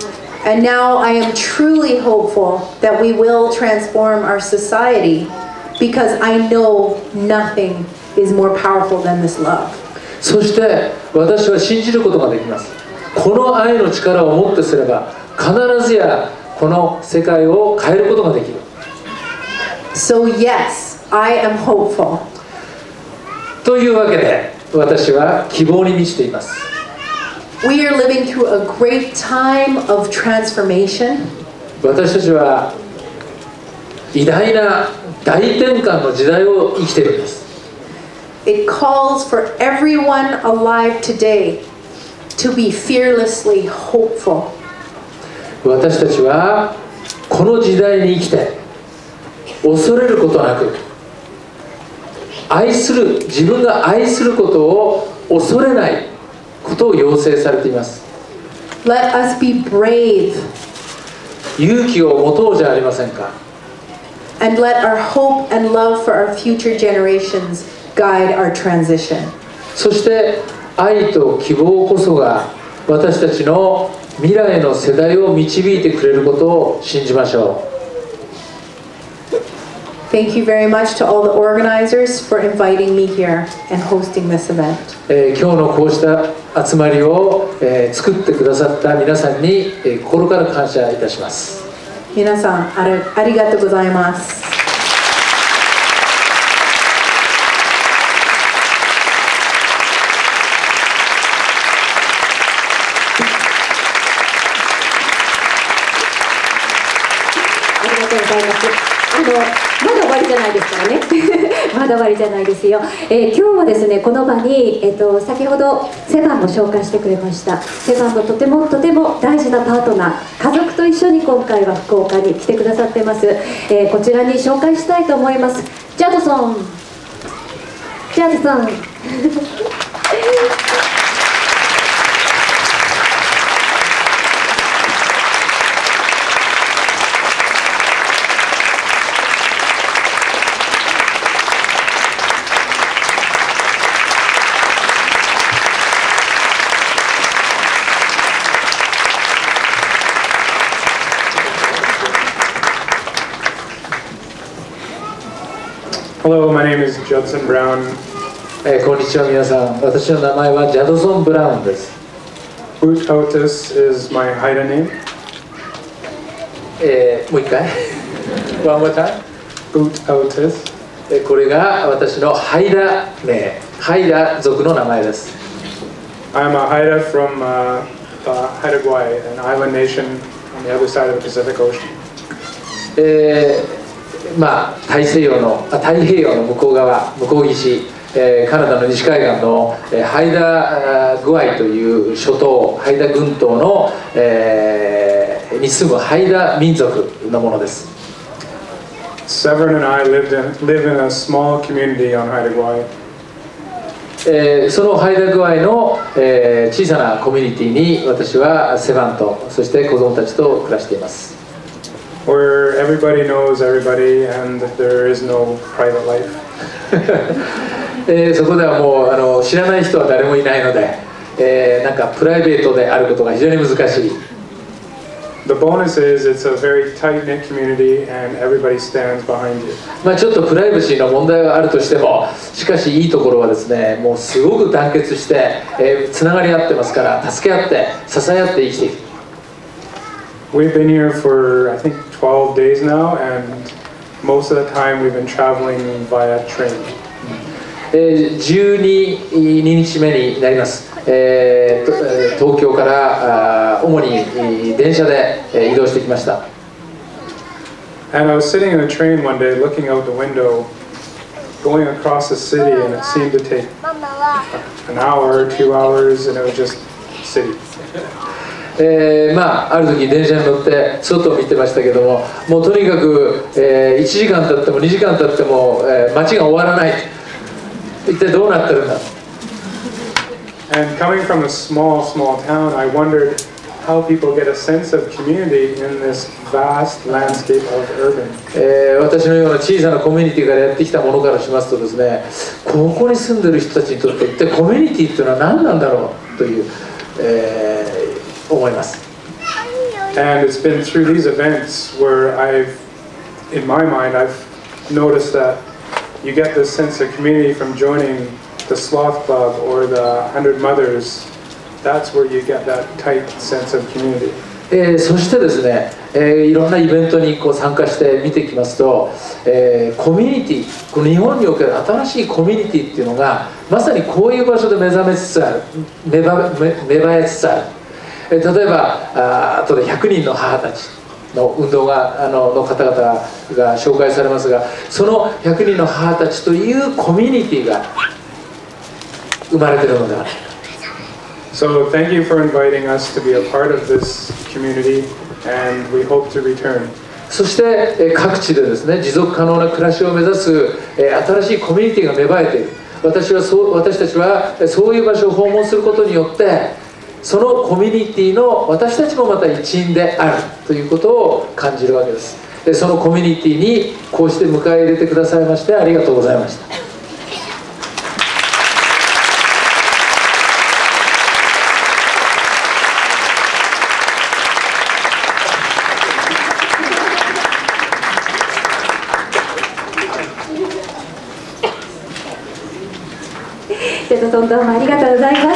And now I am truly hopeful that we will transform our society because I know nothing is more powerful than this love. そして私は信じることができます。この愛の力をもってすれば必ずやこの世界を変えることができる。 So yes, I am hopeful. というわけで私は希望に満ちています。 We are living through a great time of transformation. 私たちは偉大な大転換の時代を生きているんです。 It calls for everyone alive today to be fearlessly hopeful. 私たちはこの時代に生きて恐れることなく自分が愛することを恐れないことを要請されています。 Let us be brave. 勇気を持とうじゃありませんか。 And let our hope and love for our future generations guide our transition. そして愛と希望こそが私たちの未来の世代を導いてくれることを信じましょう。 Thank you very much to all the organizers for inviting me here and hosting this event. 今日のこうした集まりを作ってくださった皆さんに心から感謝いたします。 皆さんありがとうございます。 ありがとうございます。まだ終わりじゃないですからね。まだ終わりじゃないですよ。今日はですね、この場に、先ほどセバンも紹介してくれました。セバンのとても大事なパートナー、家族と一緒に今回は福岡に来てくださってます。こちらに紹介したいと思います。ジャドソン。 Hello, my name is Judson Brown. こんにちは皆さん。私の名前はジャドソン・ブラウンです。 Boot Otis is my Haida name. もう一回。One more time. Boot Otis. これが私のハイダ名、ハイダ族の名前です。 I'm a Haida from Haida Gwaii, an island nation on the other side of the Pacific Ocean. 太平洋の向こう側、向こう岸、カナダの西海岸のハイダグアイという諸島、ハイダ群島の、に住むハイダ民族のものです。 Severin and I live in a small community on Haida Gwaii. そのハイダグアイの、小さなコミュニティに私はセバンとそして子供たちと暮らしています。 Where everybody knows everybody and there is no private life. そこではもう知らない人は誰もいないので、なんかプライベートであることが非常に難しい。 The bonus is it's a very tight-knit community and everybody stands behind you. ちょっとプライバシーの問題はあるとしても、しかしいいところはですね、もうすごく団結して、つながり合ってますから助け合って支え合って生きていく。 We've been here for I think 12 days now, and most of the time we've been traveling via train. 12日目になります。東京から主に電車で移動してきました。 And I was sitting in a train one day, looking out the window, going across the city, and it seemed to take an hour, 2 hours, and it was just city. ある時電車に乗って外を見てましたけども、もうとにかく、1時間経っても2時間経っても、街が終わらない。一体どうなってるんだ。 And coming from a small town, I wondered how people get a sense of community in this vast landscape of urban. 私のような小さなコミュニティからやってきたものからしますとですね、ここに住んでる人たちにとって一体コミュニティっていうのは何なんだろうという、思います。 And it's been through these events where in my mind, I've noticed that you get this sense of community from joining the Sloth Club or the 100 Mothers. That's where you get that tight sense of community. そしてですね、いろんなイベントに参加して見てきますと、コミュニティ、この日本における新しいコミュニティっていうのがまさにこういう場所で目覚めつつある、芽生えつつある。例えば後で100人の母たちの運動がの方々が紹介されますが、その100人の母たちというコミュニティが生まれているのではないか。 So thank you for inviting us to be a part of this community, and we hope to return. そして各地でですね、持続可能な暮らしを目指す新しいコミュニティが芽生えている。私たちはそういう場所を訪問することによって、そのコミュニティの私たちもまた一員であるということを感じるわけです。そのコミュニティにこうして迎え入れてくださいましてありがとうございました。 どうもありがとうございます。もう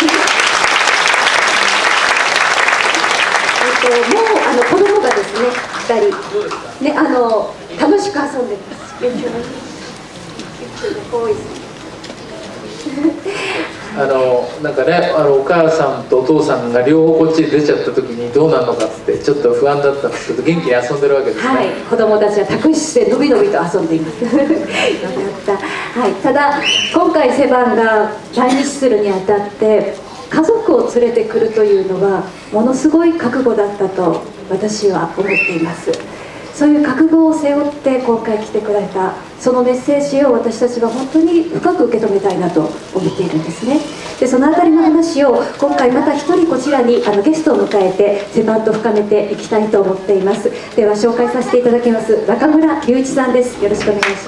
子供がですね、2人ね、楽しく遊んでます。 なんかね、お母さんとお父さんが両方こっちに出ちゃった時にどうなるのかってちょっと不安だったんですけど、元気に遊んでるわけですね。はい、子供たちは託児でのびのびと遊んでいます。よかった。はい、ただ今回セバンが来日するにあたって家族を連れてくるというのはものすごい覚悟だったと私は思っています。そういう覚悟を背負って今回来てくれたそのメッセージを私たちは本当に深く受け止めたいなと思っているんですね。でそのあたりの話を今回また一人こちらにゲストを迎えてセバンと深めていきたいと思っています。では紹介させていただきます中村隆一さんです。よろしくお願いします。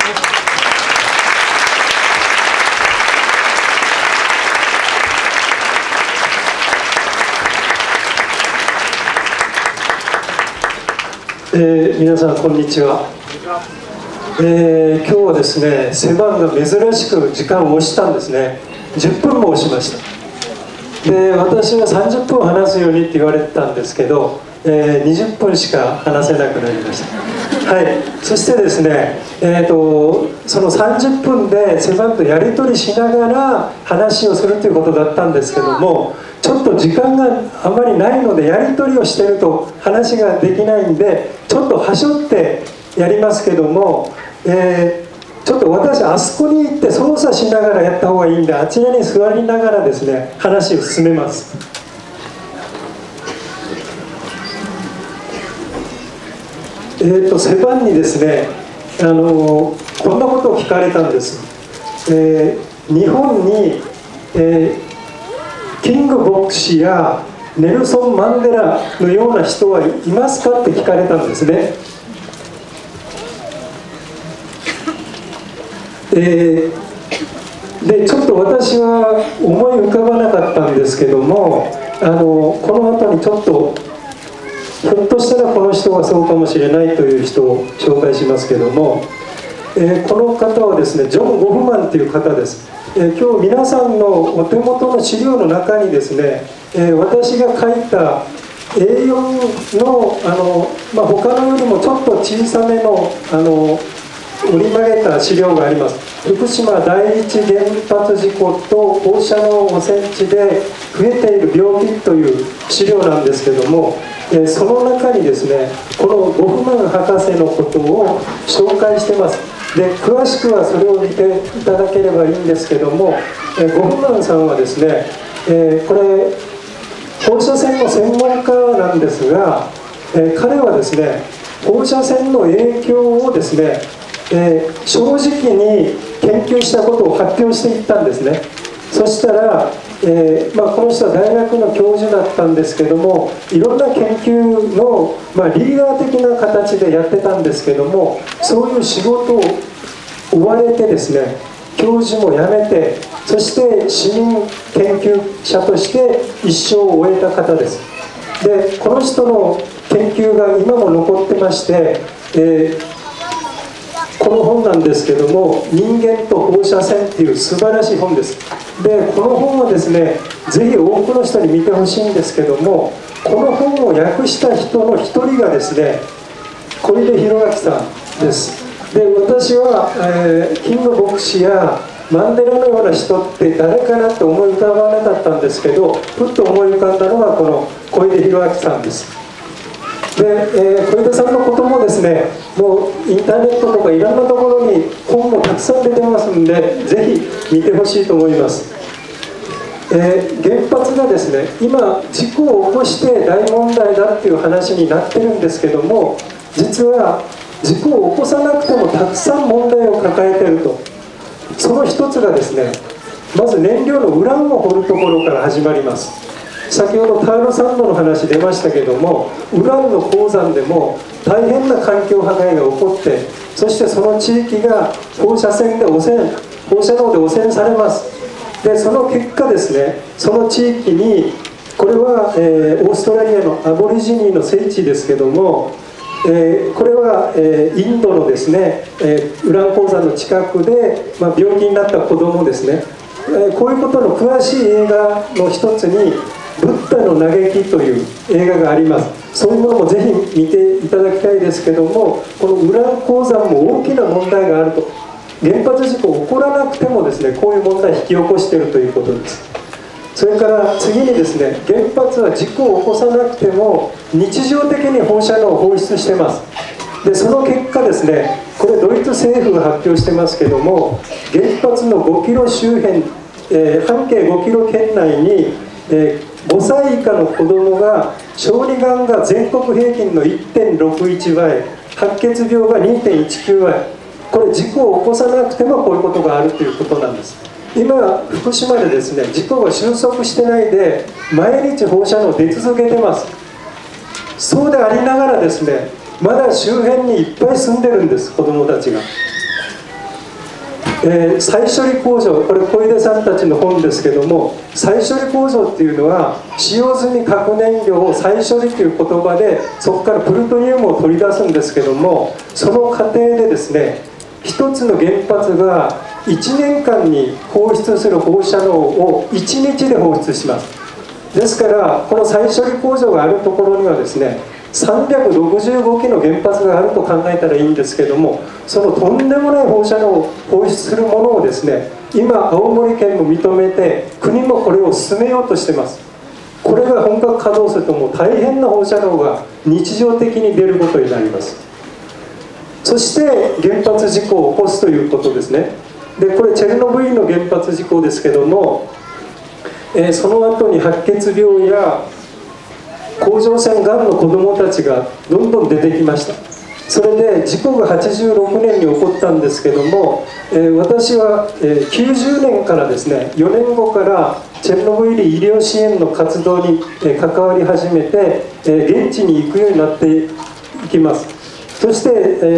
皆さんこんにちは。今日はですね、セバンが珍しく時間を押したんですね。10分も押しました。で私は30分話すようにって言われてたんですけど、20分しか話せなくなりました。はい、そしてですね、その30分でセバンとやり取りしながら話をするということだったんですけども、ちょっと時間があまりないのでやり取りをしてると話ができないんでちょっとはしょってやりますけども、ちょっと私あそこに行って操作しながらやった方がいいんで、あちらに座りながらですね話を進めます。セバンにですねこんなことを聞かれたんです。日本に、キング牧師やネルソン・マンデラのような人はいますかって聞かれたんですね。でちょっと私は思い浮かばなかったんですけども、この後にちょっとひょっとしたらこの人がそうかもしれないという人を紹介しますけども、この方はですねジョン・ゴフマンという方です。今日皆さんのお手元の資料の中にですね、私が書いた A4 の他のよりもちょっと小さめの折り曲げた資料があります。福島第一原発事故と放射能汚染地で増えている病気という資料なんですけども、その中にですねこのゴフマン博士のことを紹介してます。で詳しくはそれを見ていただければいいんですけども、ゴフマンさんはですね、これ放射線の専門家なんですが、彼はですね放射線の影響をですね、正直に研究したことを発表していったんですね。そしたら、この人は大学の教授だったんですけども、いろんな研究の、リーダー的な形でやってたんですけども、そういう仕事を追われてですね教授も辞めて、そして市民研究者として一生を終えた方です。 でこの人の研究が今も残ってまして、この本なんですけども「人間と放射線」っていう素晴らしい本です。でこの本はですねぜひ多くの人に見てほしいんですけども、この本を訳した人の一人がですね小出弘明さんです。で私は、キング牧師やマンデラのような人って誰かなって思い浮かばなかったんですけど、ふっと思い浮かんだのがこの小出弘明さんです。で、小出さんのこともですねもうインターネットとかいろんなところに本もたくさん出てますんで、ぜひ見てほしいと思います。原発がですね今事故を起こして大問題だっていう話になってるんですけども、実は事故を起こさなくてもたくさん問題を抱えていると。その一つがですね、まず燃料のウランを掘るところから始まります。先ほどターロサンドの話出ましたけども、ウランの鉱山でも大変な環境破壊が起こって、そしてその地域が放射能で汚染されます。でその結果ですね、その地域にこれは、オーストラリアのアボリジニの聖地ですけども、これは、インドのですね、ウラン鉱山の近くで、病気になった子供ですね、こういうことの詳しい映画の一つに「ブッダの嘆き」という映画があります。そういうものもぜひ見ていただきたいですけども、このウラン鉱山も大きな問題があると。原発事故起こらなくてもですねこういう問題を引き起こしているということです。それから次にですね、原発は事故を起こさなくても日常的に放射能を放出してます。でその結果ですね、これドイツ政府が発表してますけども、原発の5キロ周辺、半径5キロ圏内に、5歳以下の子どもが小児がんが全国平均の 1.61 倍、白血病が 2.19 倍、これ事故を起こさなくてもこういうことがあるということなんです。今福島でですね事故が収束してないで毎日放射能出続けてます。そうでありながらですねまだ周辺にいっぱい住んでるんです、子どもたちが。再処理工場、これ小出さんたちの本ですけども、再処理工場っていうのは使用済み核燃料を再処理という言葉でそこからプルトニウムを取り出すんですけども、その過程でですね一つの原発が1年間に放出する放射能を1日で放出します。ですからこの再処理工場があるところにはですね365基の原発があると考えたらいいんですけども、そのとんでもない放射能を放出するものをですね今青森県も認めて国もこれを進めようとしてます。これが本格稼働するともう大変な放射能が日常的に出ることになります。そして原発事故を起こすということですね。でこれチェルノブイリの原発事故ですけども、その後に白血病や甲状腺がんの子どもたちがどんどん出てきました。それで事故が86年に起こったんですけども、私は90年からですね4年後からチェルノブイリ医療支援の活動に関わり始めて現地に行くようになっていきます。そして、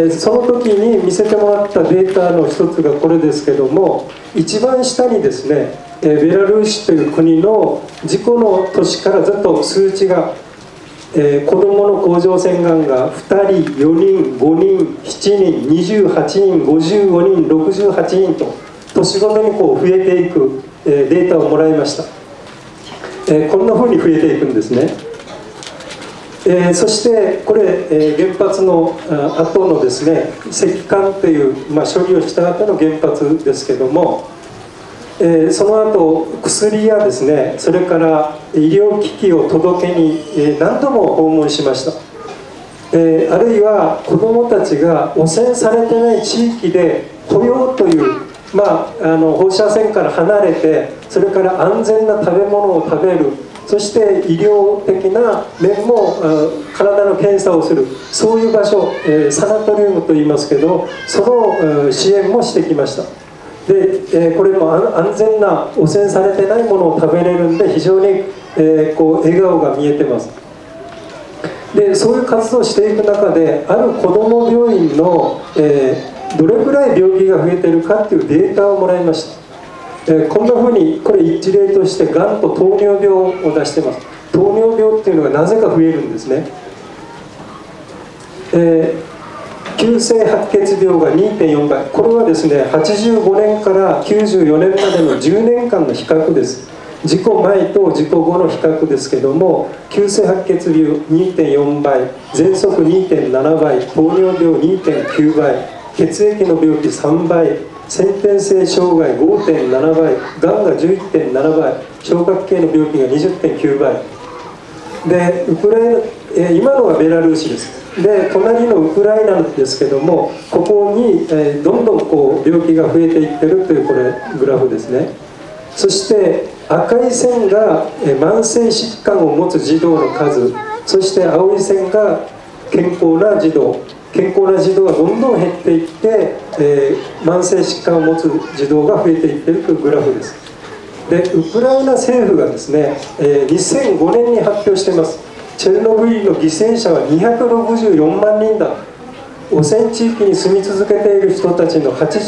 その時に見せてもらったデータの一つがこれですけども、一番下にですねベラルーシという国の事故の年からずっと数値が、子どもの甲状腺がんが2人、4人、5人、7人、28人、55人、68人と年ごとにこう増えていく、データをもらいました。こんなふうに増えていくんですね。そしてこれ、原発の後のですね石棺という、処理をした後の原発ですけども、その後薬やですねそれから医療機器を届けに、何度も訪問しました。あるいは子どもたちが汚染されてない地域で雇用という、放射線から離れてそれから安全な食べ物を食べる、そして医療的な面も体の検査をする、そういう場所、サナトリウムといいますけどその支援もしてきました。で、これも安全な汚染されてないものを食べれるんで非常に、こう笑顔が見えてます。でそういう活動をしていく中である子ども病院の、どれくらい病気が増えているかっていうデータをもらいました。こんなふうにこれ一例としてがんと糖尿病を出してます。 糖尿病っていうのがなぜか増えるんですね。急性白血病が 2.4 倍、これはですね85年から94年までの10年間の比較です。事故前と事故後の比較ですけども、急性白血病 2.4 倍、喘息 2.7 倍、糖尿病 2.9 倍、血液の病気3倍、先天性障害 5.7 倍、がんが 11.7 倍、消化器系の病気が 20.9 倍で、ウクライナ、今のはベラルーシです。で隣のウクライナですけども、ここに、どんどんこう病気が増えていってるというこれグラフですね。そして赤い線が慢性疾患を持つ児童の数、そして青い線が健康な児童はどんどん減っていって、慢性疾患を持つ児童が増えていっているというグラフです。でウクライナ政府がですね、2005年に発表しています。チェルノブイリの犠牲者は264万人だ。汚染地域に住み続けている人たちの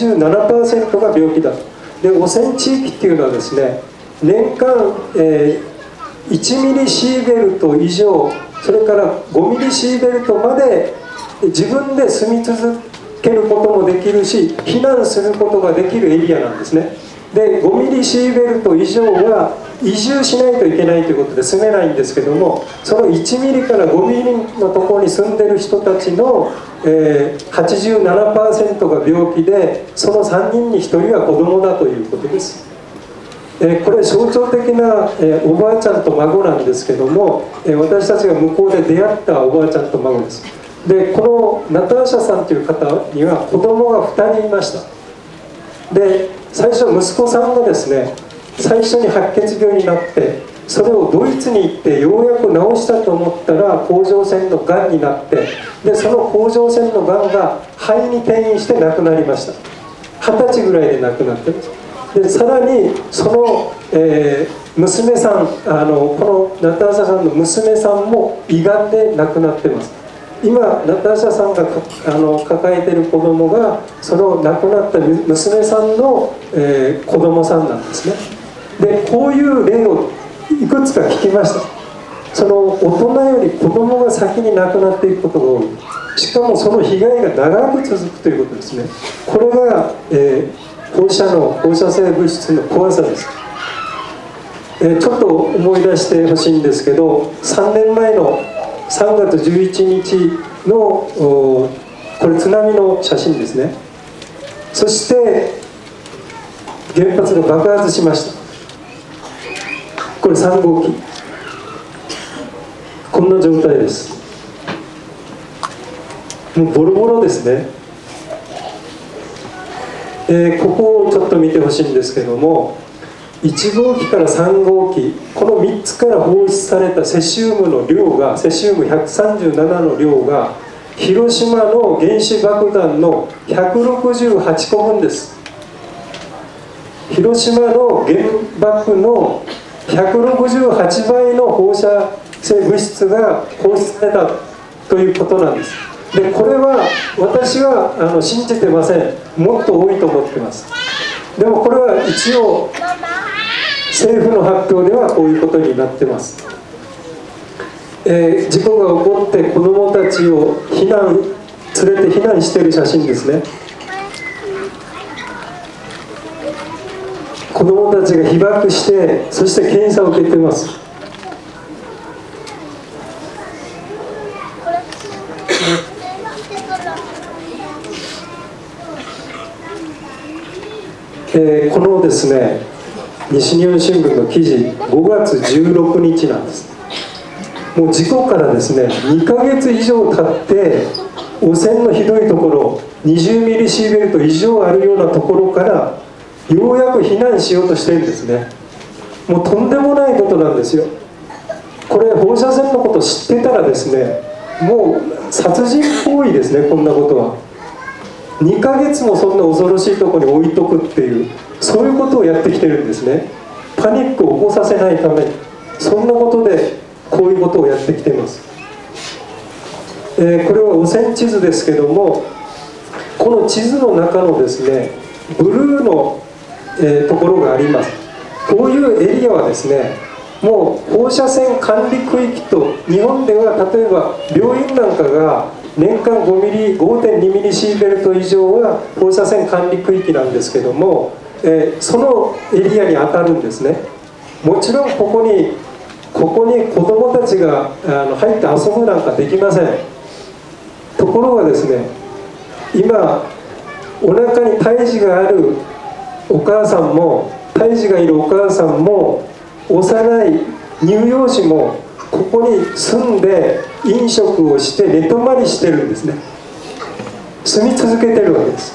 87% が病気だ。で汚染地域っていうのはですね、年間、1ミリシーベルト以上、それから5ミリシーベルトまで自分で住み続けることもできるし、避難することができるエリアなんですね。で5ミリシーベルト以上は移住しないといけないということで住めないんですけども、その1ミリから5ミリのところに住んでる人たちの、87% が病気で、その3人に1人は子供だということです。これ象徴的な、おばあちゃんと孫なんですけども、私たちが向こうで出会ったおばあちゃんと孫です。でこのナターシャさんという方には子供が2人いました。で最初息子さんがですね、最初に白血病になって、それをドイツに行ってようやく治したと思ったら甲状腺のがんになって、でその甲状腺のがんが肺に転移して亡くなりました。20歳ぐらいで亡くなってます。でさらにその、娘さん、このナターシャさんの娘さんも胃がんで亡くなってます。今ナターシャさんが抱えている子供がその亡くなった娘さんの、子供さんなんですね。でこういう例をいくつか聞きました。その大人より子供が先に亡くなっていくことが多い。しかもその被害が長く続くということですね。これが、放射性物質の怖さです。ちょっと思い出してほしいんですけど、3年前の3月11日のこれ津波の写真ですね。そして原発が爆発しました。これ3号機、こんな状態です。もうボロボロですね。ここをちょっと見てほしいんですけども、1号機から3号機、この3つから放出されたセシウムの量が、セシウム137の量が広島の原子爆弾の168個分です。広島の原爆の168倍の放射性物質が放出されたということなんです。でこれは私は信じてません。もっと多いと思ってます。でもこれは一応政府の発表ではこういうことになってます。事故が起こって子どもたちを連れて避難している写真ですね。子どもたちが被爆して、そして検査を受けています。このですね、西日本新聞の記事、5月16日なんです。もう事故からですね、2ヶ月以上経って、汚染のひどいところ、20ミリシーベルト以上あるようなところから、ようやく避難しようとしてるんですね。もうとんでもないことなんですよ。これ、放射線のこと知ってたらですね、もう殺人行為ですね、こんなことは。2ヶ月もそんな恐ろしいところに置いとくっていう、そういうことをやってきてるんですね。パニックを起こさせないために、そんなことでこういうことをやってきています。これは汚染地図ですけども、この地図の中のですね、ブルーの、ところがあります。こういうエリアはですね、 もう放射線管理区域と、日本では例えば病院なんかが年間5.2ミリシーベルト以上は放射線管理区域なんですけども、そのエリアに当たるんですね。もちろんここに子どもたちが入って遊ぶなんかできません。ところがですね、今お腹に胎児があるお母さんも、胎児がいるお母さんも、幼い乳幼児もここに住んで飲食をして寝泊まりしてるんですね。住み続けてるわけです。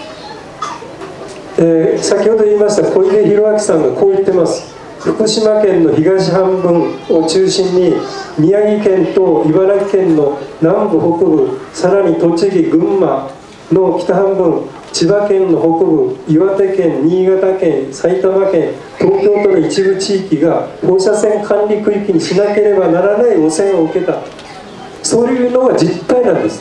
先ほど言いました小出弘明さんがこう言ってます。福島県の東半分を中心に宮城県と茨城県の南部北部、さらに栃木群馬の北半分、千葉県の北部、岩手県、新潟県、埼玉県、東京都の一部地域が放射線管理区域にしなければならない汚染を受けた、そういうのが実態なんです。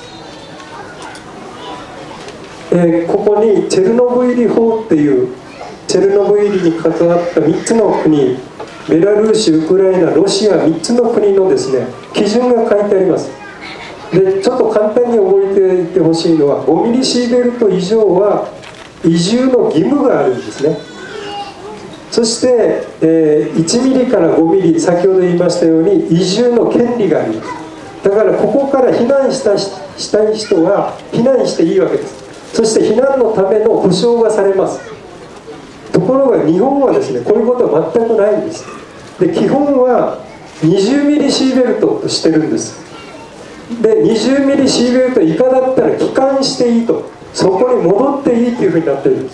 ここにチェルノブイリ法っていう、チェルノブイリに関わった3つの国、ベラルーシ、ウクライナ、ロシア3つの国のですね、基準が書いてあります。でちょっと簡単に覚えておいてほしいのは、5ミリシーベルト以上は移住の義務があるんですね。そして、1ミリから5ミリ、先ほど言いましたように移住の権利があります。だからここから避難したい人は避難していいわけです。そして避難のための保障がされます。ところが日本はですね、こういうことは全くないんです。で基本は20ミリシーベルトとしてるんです。で20ミリシーベルト以下だったら帰還していいと、そこに戻っていいというふうになってるんです。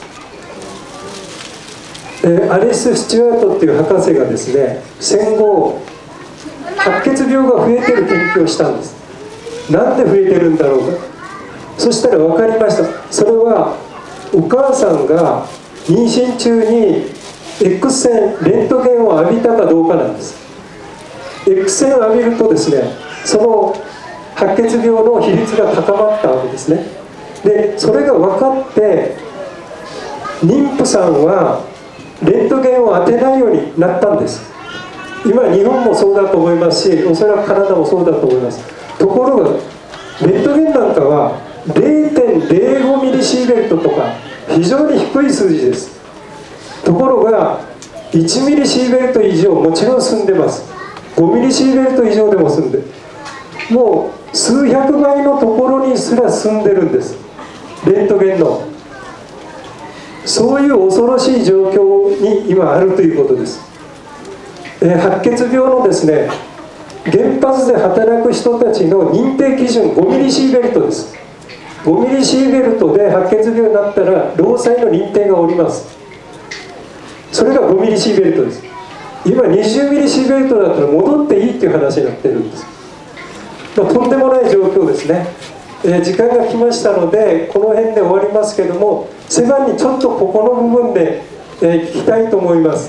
アリス・スチュワートっていう博士がですね、戦後白血病が増えてる研究をしたんです。なんで増えてるんだろうか。そしたら分かりました。それはお母さんが妊娠中に X 線レントゲンを浴びたかどうかなんです。 X 線を浴びるとですね、その白血病の比率が高まったわけですね。でそれが分かって妊婦さんはレントゲンを当てないようになったんです。今日本もそうだと思いますし、おそらくカナダもそうだと思います。ところがレントゲンなんかは 0.05 ミリシーベルトとか非常に低い数字です。ところが1ミリシーベルト以上もちろん住んでます。5ミリシーベルト以上でも住んで、もう数百倍のところにすら住んでるんです、レントゲンの。そういう恐ろしい状況に今あるということです。白血病のですね、原発で働く人たちの認定基準5ミリシーベルトです。5ミリシーベルトで白血病になったら労災の認定が下ります。それが5ミリシーベルトです。今20ミリシーベルトだったら戻っていいっていう話になってるんです。とんでもない状況ですね。時間が来ましたのでこの辺で終わりますけども、セバンにちょっとここの部分で、聞きたいと思います。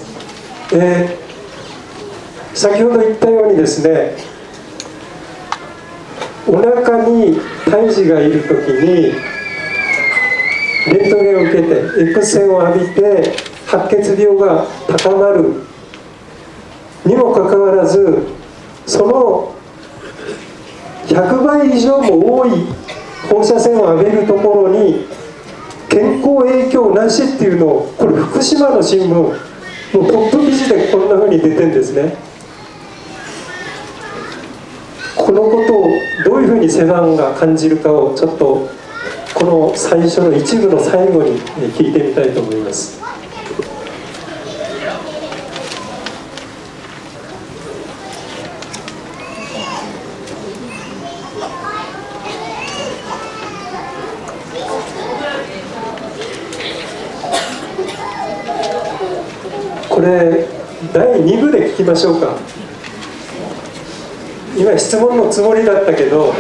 先ほど言ったようにですね、お腹に胎児がいる時にレントゲンを受けて X 線を浴びて白血病が高まるにもかかわらず、その100倍以上も多い放射線を浴びるところに健康影響なしっていうのを、これ福島の新聞もうトップ記事でこんな風に出てるんですね。このことをどういうふうにセバンが感じるかをちょっとこの最初の一部の最後に聞いてみたいと思います。これ第2部で聞きましょうか。今質問のつもりだったけど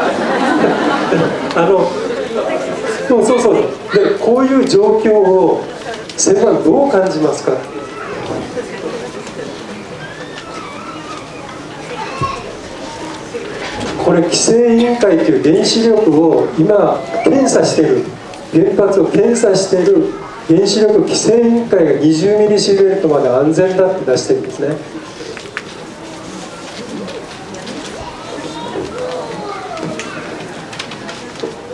そうでこういう状況をセバンどう感じますか。これ規制委員会という原子力を今検査している、原発を検査している原子力規制委員会が20ミリシーベルトまで安全だって出してるんですね。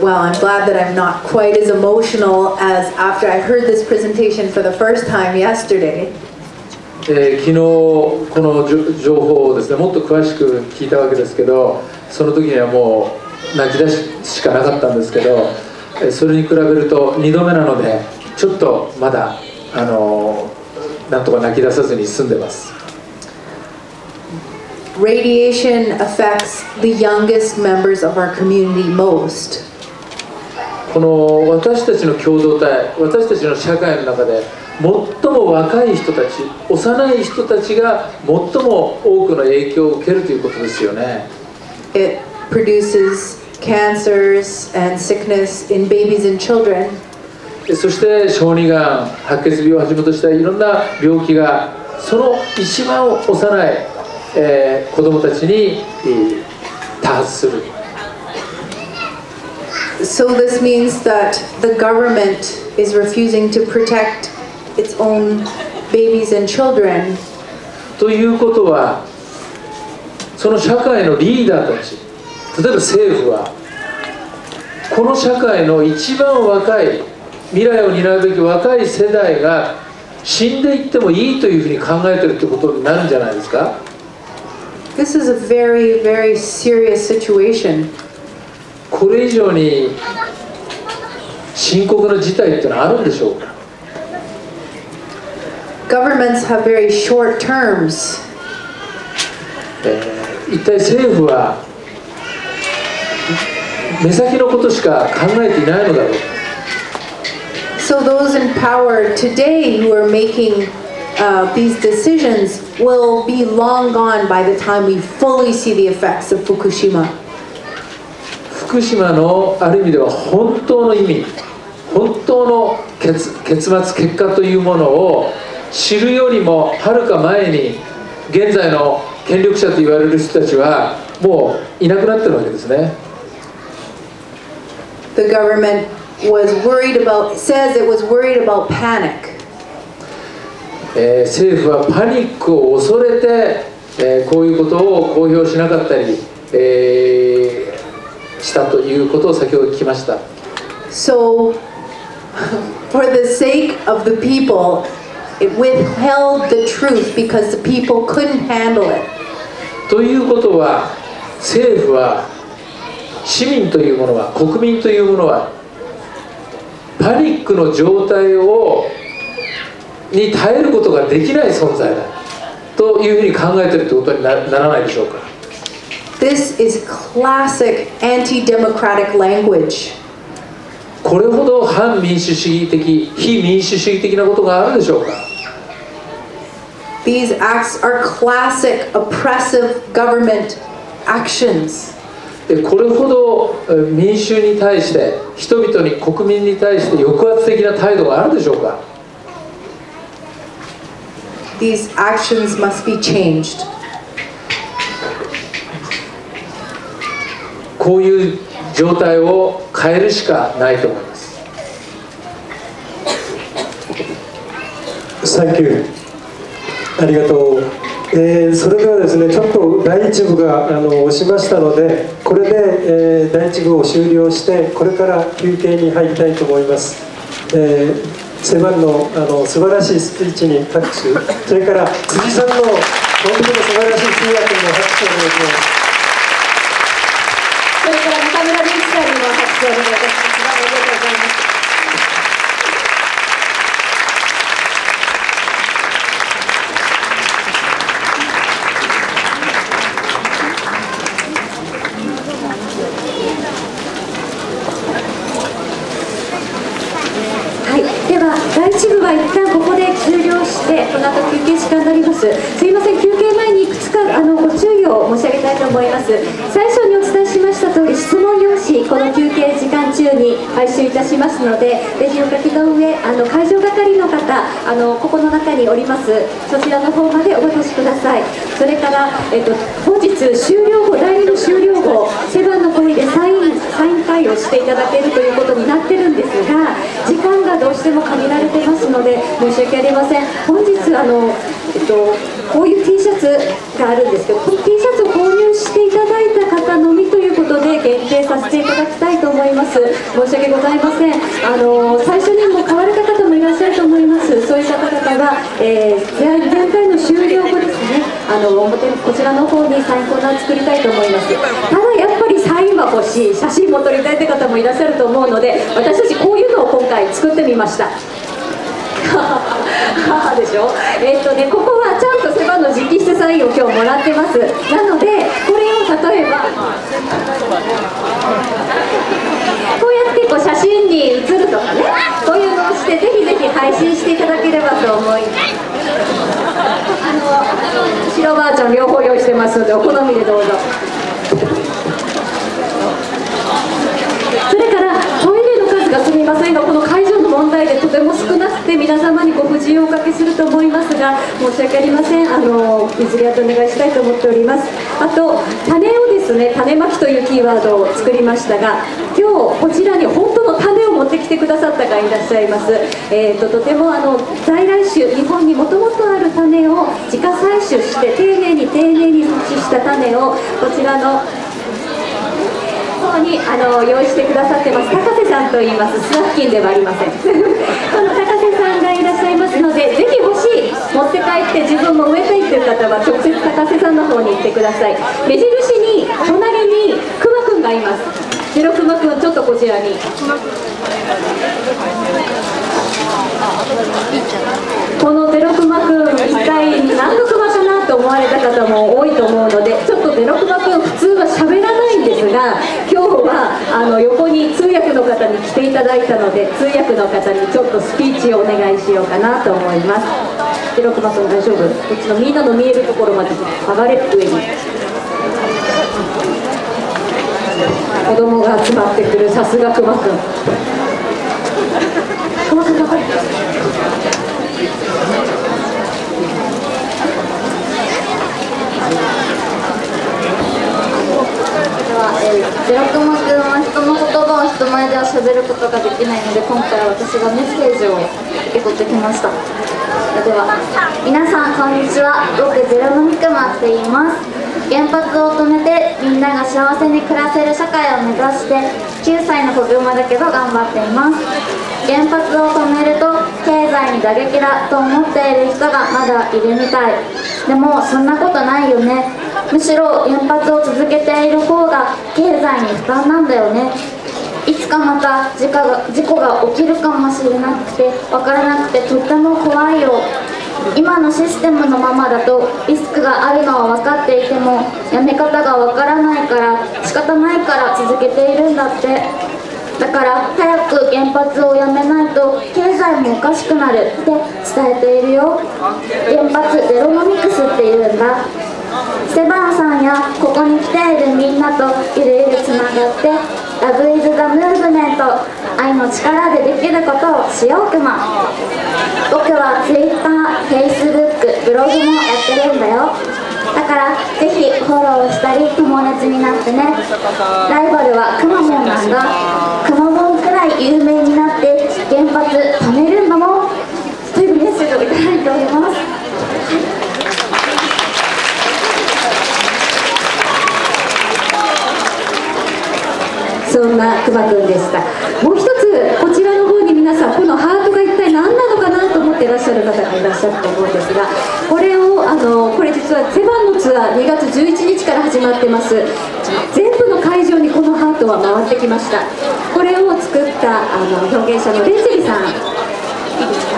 Well, I'm glad that I'm not quite as emotional as after I heard this presentation for the first time yesterday. 昨日この情報をですねもっと詳しく聞いたわけですけど、その時にはもう泣き出しかなかったんですけど、それに比べると2度目なのでちょっとまだなんとか泣き出さずに済んでます。 Radiation affects the youngest members of our community most. この私たちの共同体、私たちの社会の中で最も若い人たち、幼い人たちが最も多くの影響を受けるということですよね。 It produces cancers and sickness in babies and children. そして小児がん、白血病をはじめとしたいろんな病気がその一番幼い、子どもたちに多発する。 So this means that the government is refusing to protect its own babies and children. ということは、その社会のリーダーたち、例えば政府は、この社会の一番若い、未来を担うべき若い世代が死んでいってもいいというふうに考えているということになるんじゃないですか。 This is a very, very serious situation. これ以上に深刻な事態ってのはあるんでしょうか。 Governments have very short terms. 一体政府は目先のことしか考えていないのだろうか。 So those in power today who are making these decisions will be long gone by the time we fully see the effects of Fukushima. 福島のある意味では本当の意味、本当の結末結果というものを知るよりもはるか前に現在の権力者と言われる人たちはもういなくなってるわけですね。 The government says it was worried about panic. 政府はパニックを恐れて、こういうことを公表しなかったり、したということを先ほど聞きました。 So, for the sake of the people, it withheld the truth because the people couldn't handle it. ということは、政府は市民というものは、国民というものはパニックの状態に耐えることができない存在だというふうに考えているということにならないでしょうか。 This is classic anti-democratic language. これほど反民主主義的、非民主主義的なことがあるでしょうか。 These acts are classic oppressive government actions. これほど民衆に対して、人々に、国民に対して抑圧的な態度があるでしょうか。 These actions must be changed. こういう状態を変えるしかないと思います。 サンキュー。ありがとう。それではですね、ちょっと第1部が押しましたので、これで、第1部を終了して、これから休憩に入りたいと思います。セバンの素晴らしいスピーチに拍手、それから辻さんの本当に素晴らしい通訳にも拍手をお願いします。 それから中村隆一さんにも拍手をお願いいたします。ありがとうございます。はい、では第1部は一旦ここで終了して、この後休憩時間になります。すいません、休憩前にいくつかご注意を申し上げたいと思います。最初にお伝えしました通り、質問用紙この休憩時間中に回収いたしますので、ぜひお書きの上、会場係の方、ここの中におりますそちらの方までお渡しください。それから、本日終了後、第2部終了後、セバンの声でサイン会をしていただけるということになってるんですが、時間がどうしても限られてますので申し訳ありません。本日こういう T シャツがあるんですけど、この T シャツを購入していただいた方のみということで限定させていただきたいと思います。 ざいません。最初にも買われた方もいらっしゃると思います。そういった方々が、全体の終了後ですね、こちらの方にサインコーナー作りたいと思います。ただやっぱりサインは欲しい、写真も撮りたいって方もいらっしゃると思うので、私たちこういうのを今回作ってみました。母でしょ。ここはちゃんとセバの直筆サインを今日もらってます。なのでこれを例えばこうやってこう写真に写るとかね、こういうのをしてぜひぜひ配信していただければと思います。白ばあちゃん両方用意してますのでお好みでどうぞ。それからトイレの数がすみませんが、この会場の問題でとても少なくて皆様にご不自由をおかけすると思いますが、申し訳ありません。いずれやってお願いしたいと思っております。あと種をですね、種まきというキーワードを作りましたが、今日こちらに本当の種を持ってきてくださった方いらっしゃいます。とても在来種、日本にもともとある種を自家採取して丁寧に設置した種をこちらのに用意してくださってます。高瀬さんと言います。スナフキンではありません。この高瀬さんがいらっしゃいますので、ぜひ欲しい、持って帰って自分も植えたいという方は直接高瀬さんの方に行ってください。目印に隣にくまくんがいます。ゼロくまくん、ちょっとこちらに。このゼロクマくん、一体何のクマかなと思われた方も多いと思うので、ちょっとゼロクマくん普通は喋らないんですが、今日は横に通訳の方に来ていただいたので、通訳の方にちょっとスピーチをお願いしようかなと思います。ゼロクマくん大丈夫？こっちのみんなの見えるところまで上がれ、上に。子供が集まってくる、さすがクマくん。クマくん頑張れ。 ゼロクマくんは人の言葉を人前では喋ることができないので、今回は私がメッセージを受け取ってきました。では皆さんこんにちは。僕ゼロのみくまって言います。原発を止めてみんなが幸せに暮らせる社会を目指して9歳の子グマだけど頑張っています。原発を止めると経済に打撃だと思っている人がまだいるみたい。でもそんなことないよね。むしろ原発を続けている方が経済に負担なんだよね。いつかまた事故が起きるかもしれなくて分からなくてとっても怖いよ。今のシステムのままだとリスクがあるのは分かっていてもやめ方が分からないから仕方ないから続けているんだって。だから早く原発をやめないと経済もおかしくなるって伝えているよ。原発ゼロノミクスっていうんだ。セバンさんやここに来ているみんなとゆるゆるつながってラブイズザムーブメント、愛の力でできることをしようくま。僕は Twitter、Facebook、ブログもやってるんだよ。だからぜひフォローしたり友達になってね。ライバルはくまモンなんだ。くまモンくらい有名になって原発止めるんだもんというメッセージをいただいております。 そんなくまくんでした。もう一つこちらの方に皆さんこのハートが一体何なのかなと思っていらっしゃる方がいらっしゃると思うんですが、これをこれ実はセバンのツアー2月11日から始まってます。全部の会場にこのハートは回ってきました。これを作った表現者のレジェリさん、いいですか？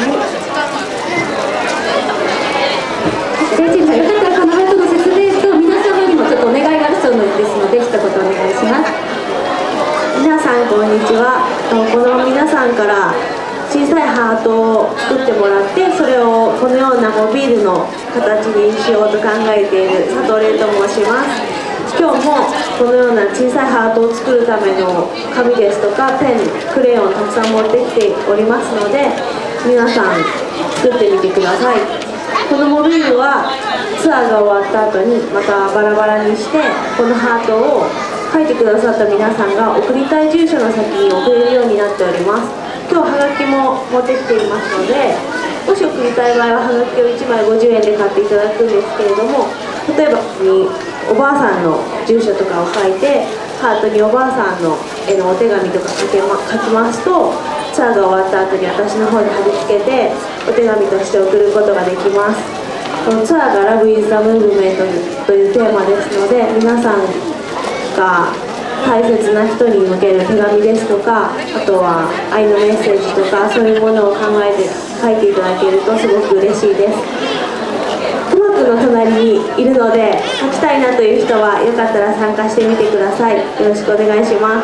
レジェリさん、よかったらこのハートの説明と皆様にもちょっとお願いがあるそうですので一言お願いします。 皆さんこんにちは。この皆さんから小さいハートを作ってもらって、それをこのようなモビールの形にしようと考えている佐藤玲と申します。今日もこのような小さいハートを作るための紙ですとかペン、クレヨンをたくさん持ってきておりますので、皆さん作ってみてください。このモビールはツアーが終わった後にまたバラバラにして、このハートを書いてくださった皆さんが送りたい住所の先に送れるようになっております。今日はがきも持ってきていますので、もし送りたい場合ははがきを1枚50円で買っていただくんですけれども、例えばここにおばあさんの住所とかを書いてハートにおばあさんの絵のお手紙とか書きますと、ツアーが終わった後に私の方に貼り付けてお手紙として送ることができます。このツアーが Love is the Movement というテーマですので、皆さんが大切な人に向ける手紙ですとか、あとは愛のメッセージとか、そういうものを考えて書いていただけるとすごく嬉しいです。くまくんの隣にいるので、書きたいなという人はよかったら参加してみてください。よろしくお願いします。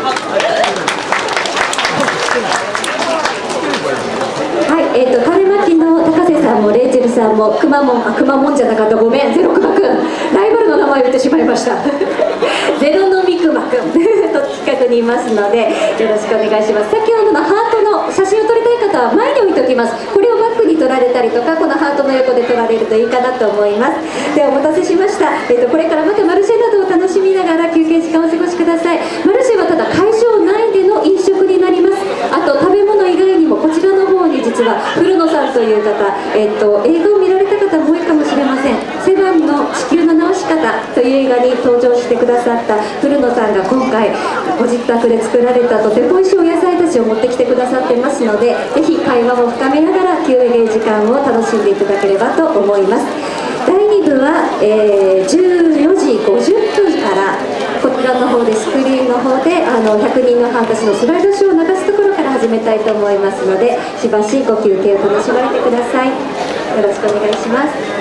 はい、種まきの高瀬さんもレイチェルさんもくまモンじゃなかった、ごめん、ゼロくまくん、ライバルの名前を言ってしまいましたゼロのみくまくんと近くにいますのでよろしくお願いします。先ほどのハートの写真を撮りたい方は前に置いておきます。これをバックに撮られたりとか、このハートの横で撮られるといいかなと思います。ではお待たせしました、これからまたマルシェなどを楽しみながら休憩時間をお過ごしください。マルシェはただ会場内での飲食になります。あと食べ物以外にもこちらの方に実は古野さんという方、映画を見られた方も多いかもしれません。セバンの地球の直し方という映画に登場してくださった古野さんが今回ご自宅で作られたとても美味しいお野菜たちを持ってきてくださってますので、ぜひ会話も深めながら休憩時間を楽しんでいただければと思います。第2部は、14時50分からこちらの方でスクリーンの方で100人の半年のスライドショーを流すところから始めたいと思いますので、しばしご休憩を楽しまれてください。よろしくお願いします。